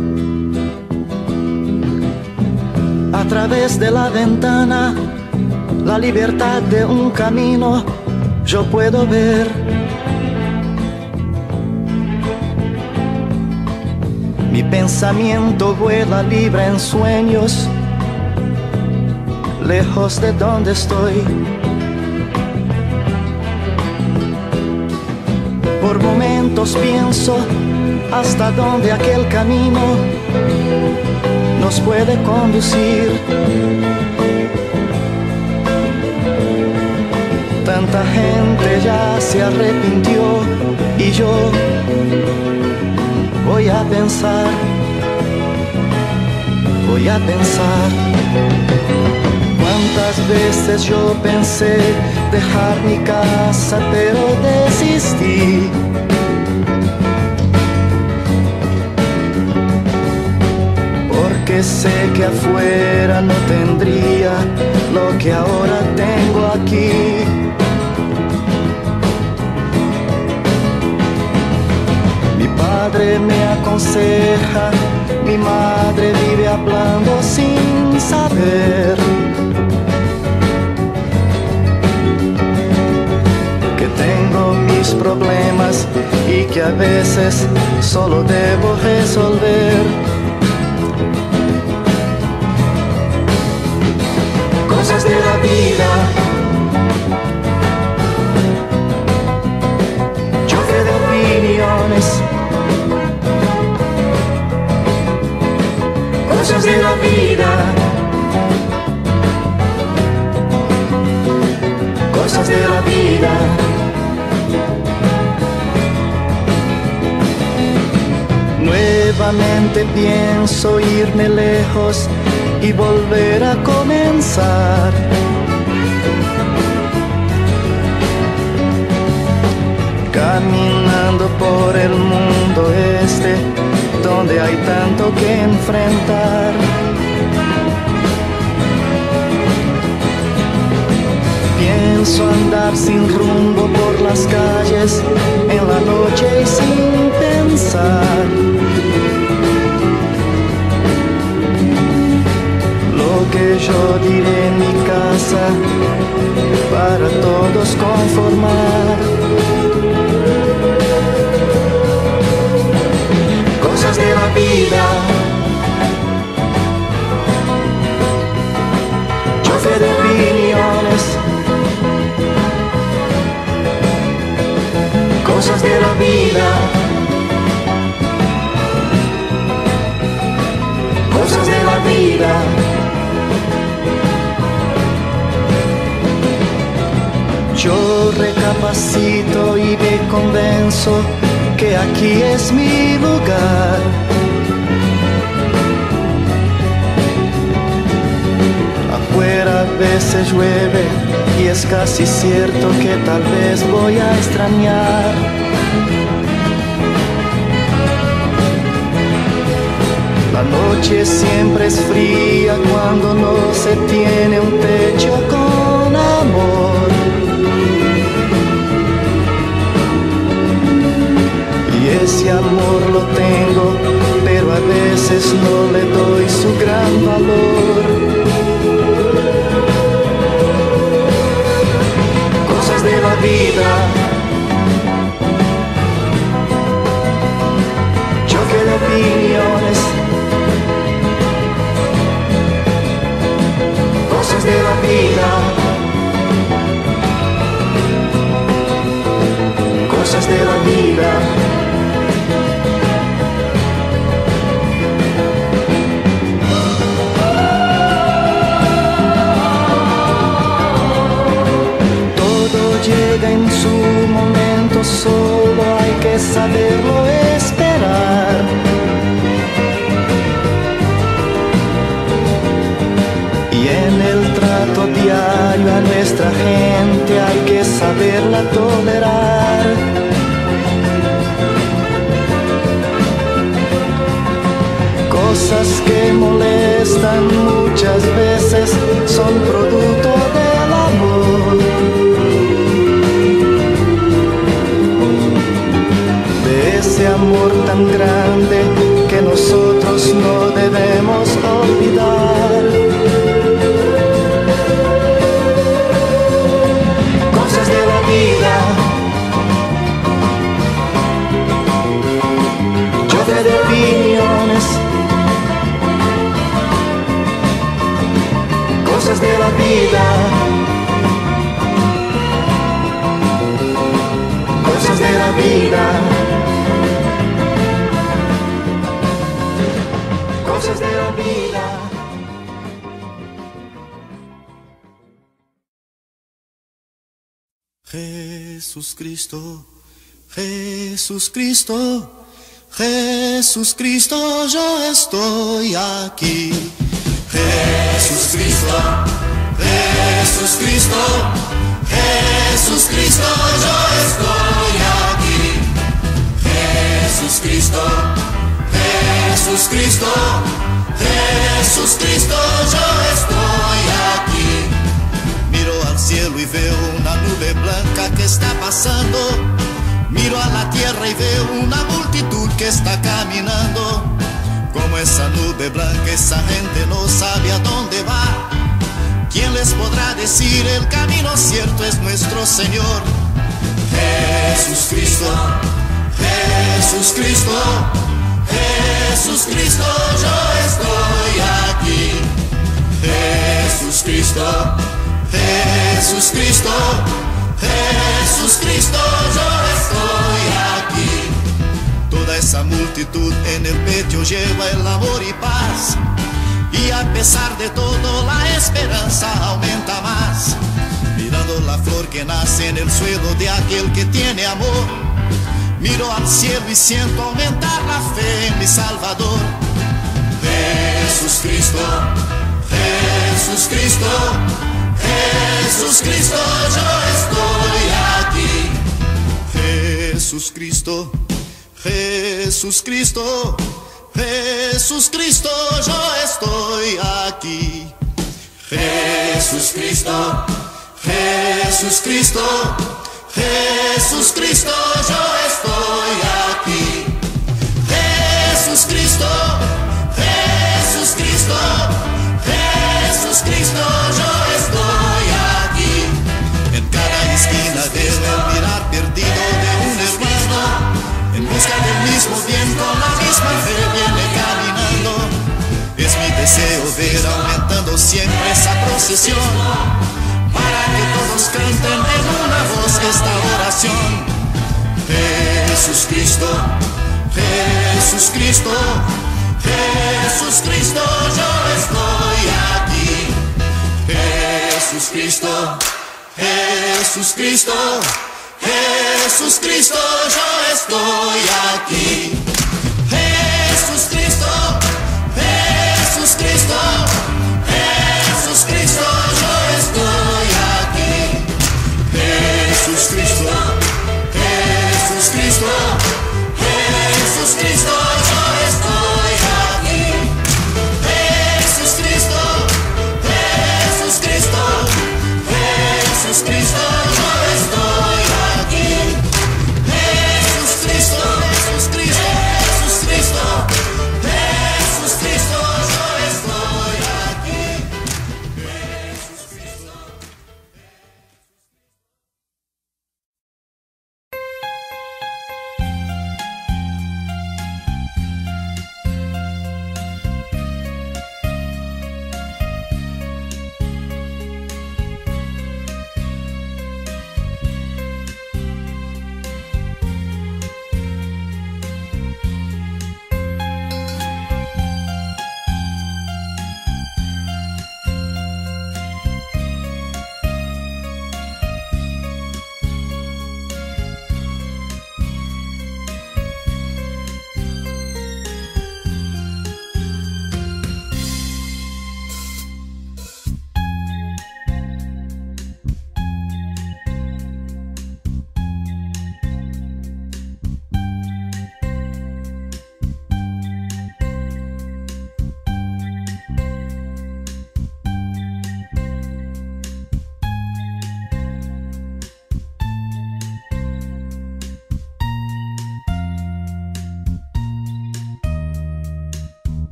A través de la ventana la libertad de un camino yo puedo ver. Mi pensamiento vuela libre en sueños, lejos de donde estoy. Por momentos pienso hasta dónde aquel camino nos puede conducir. Tanta gente ya se arrepintió y yo voy a pensar. Cuántas veces yo pensé dejar mi casa, pero desistí. Porque sé que afuera no tendría lo que ahora tengo aquí. Mi padre me aconseja, mi madre vive hablando sin saber que tengo mis problemas y que a veces solo debo resolver. Cosas de la vida, choque de opiniones. Cosas de la vida, cosas de la vida. Nuevamente pienso irme lejos y volver a comenzar. Caminando por el mundo este, donde hay tanto que enfrentar. Pienso andar sin rumbo por las calles en la noche y sin pensar. Lo que yo diré en mi casa para todos conformar. Cosas de la vida, choque de opiniones. Cosas de la vida, cosas de la vida. Yo recapacito y me convenzo que aquí es mi lugar. Afuera a veces llueve y es casi cierto que tal vez voy a extrañar. La noche siempre es fría cuando no se tiene un techo con amor. Y ese amor lo tengo, pero a veces no le doy su gran valor. Cosas de la vida, choque de opiniones. Cosas de la vida, cosas de la vida. Llega en su momento, solo hay que saberlo esperar. Y en el trato diario a nuestra gente hay que saberla tolerar. Cosas que molestan muchas veces son producto del amor. Ese amor tan grande que nosotros no debemos olvidar. cosas de la vida. Jesús Cristo, Jesús Cristo, Jesús Cristo, yo estoy aquí. Jesús Cristo, Jesús Cristo, Jesús Cristo, yo estoy aquí. Jesús Cristo, Jesús Cristo, Jesús Cristo, yo estoy aquí. Miro al cielo y veo una nube blanca que está pasando. Miro a la tierra y veo una multitud que está caminando. Como esa nube blanca, esa gente no sabe a dónde va. ¿Quién les podrá decir el camino cierto? Es nuestro Señor. Jesús Cristo, Jesús Cristo, Jesús Cristo, yo estoy aquí. Jesús Cristo, Jesús Cristo, Jesús Cristo, yo estoy aquí. Toda esa multitud en el pecho lleva el amor y paz. Y a pesar de todo la esperanza aumenta más. Mirando la flor que nace en el suelo de aquel que tiene amor. Miro al cielo y siento aumentar la fe en mi Salvador. Jesús Cristo, Jesús Cristo, Jesús Cristo, yo estoy aquí. Jesús Cristo, Jesús Cristo, Jesús Cristo, yo estoy aquí. Jesús Cristo, Jesús Cristo, Jesús Cristo, yo estoy aquí. Jesús Cristo, Jesús Cristo, Jesús Cristo, yo estoy aquí. En cada esquina veo el mirar perdido de un hermano. En busca del mismo bien con la misma fe viene caminando. Es mi deseo ver aumentando siempre esa procesión, para que todos canten en una voz esta oración. Jesús Cristo, Jesús Cristo, Jesús Cristo, yo estoy aquí. Jesús Cristo, Jesús Cristo, Jesús Cristo, yo estoy aquí. Jesús Cristo, Jesús Cristo, Jesús Cristo, yo estoy aquí. Jesús Cristo, Jesús Cristo, Jesús Cristo, yo estoy aquí. Jesús Cristo, Jesús Cristo, Jesús Cristo, yo estoy aquí. Jesús Cristo, Jesús Cristo.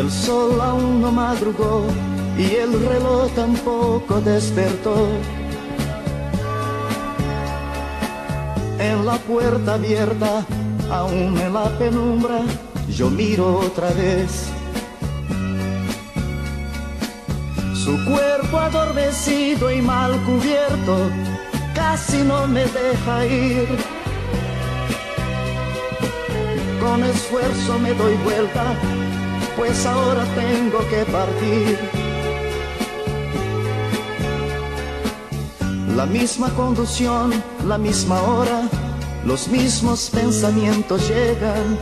El sol aún no madrugó y el reloj tampoco despertó. En la puerta abierta, aún en la penumbra, yo miro otra vez. Su cuerpo adormecido y mal cubierto casi no me deja ir. Con esfuerzo me doy vuelta, pues ahora tengo que partir. La misma conducción, la misma hora, los mismos pensamientos llegan.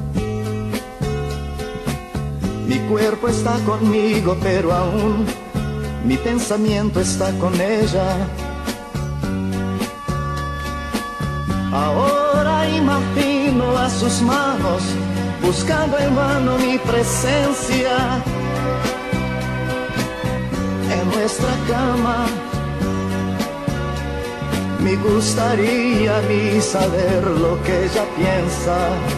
Mi cuerpo está conmigo, pero aún mi pensamiento está con ella. Ahora imagino a sus manos buscando en vano mi presencia en nuestra cama. Me gustaría a mí saber lo que ella piensa.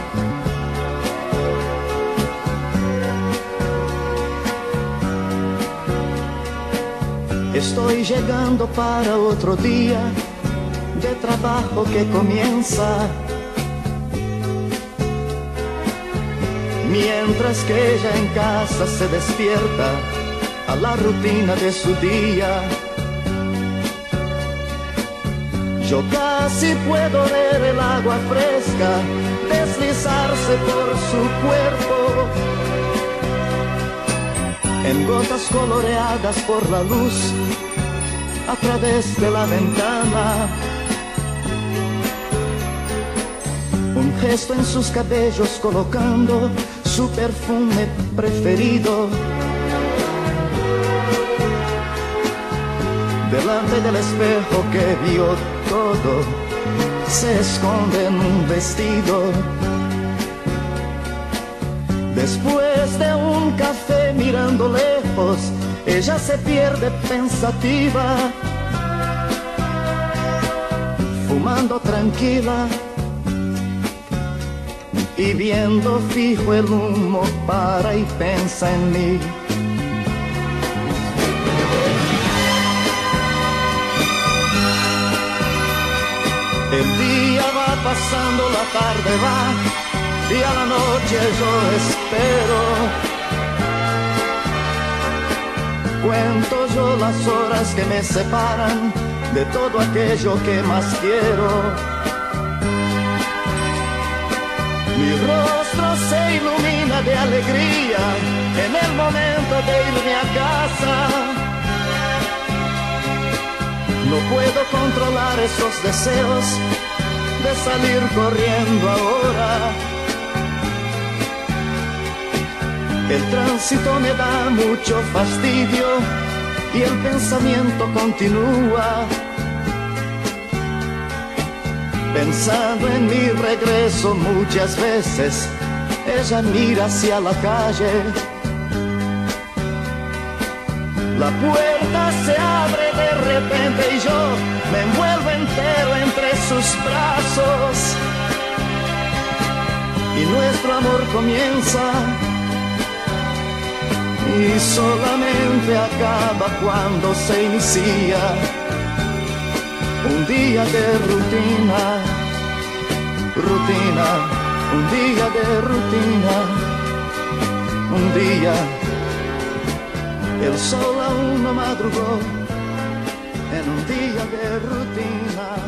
Estoy llegando para otro día de trabajo que comienza. Mientras que ella en casa se despierta a la rutina de su día. Yo casi puedo ver el agua fresca deslizarse por su cuerpo, en gotas coloreadas por la luz a través de la ventana. Un gesto en sus cabellos colocando su perfume preferido. Delante del espejo que vio todo, se esconde en un vestido. Después de un café mirando lejos, ella se pierde pensativa, fumando tranquila y viendo fijo el humo, para y piensa en mí. El día va pasando, la tarde va y a la noche yo espero. Cuento yo las horas que me separan de todo aquello que más quiero. Mi rostro se ilumina de alegría en el momento de irme a casa. No puedo controlar esos deseos de salir corriendo ahora. El tránsito me da mucho fastidio y el pensamiento continúa. Pensando en mi regreso muchas veces, ella mira hacia la calle. La puerta se abre de repente y yo me envuelvo entero entre sus brazos. Y nuestro amor comienza y solamente acaba cuando se inicia un día de rutina, rutina, un día de rutina, un día. El sol aún no madrugó en un día de rutina.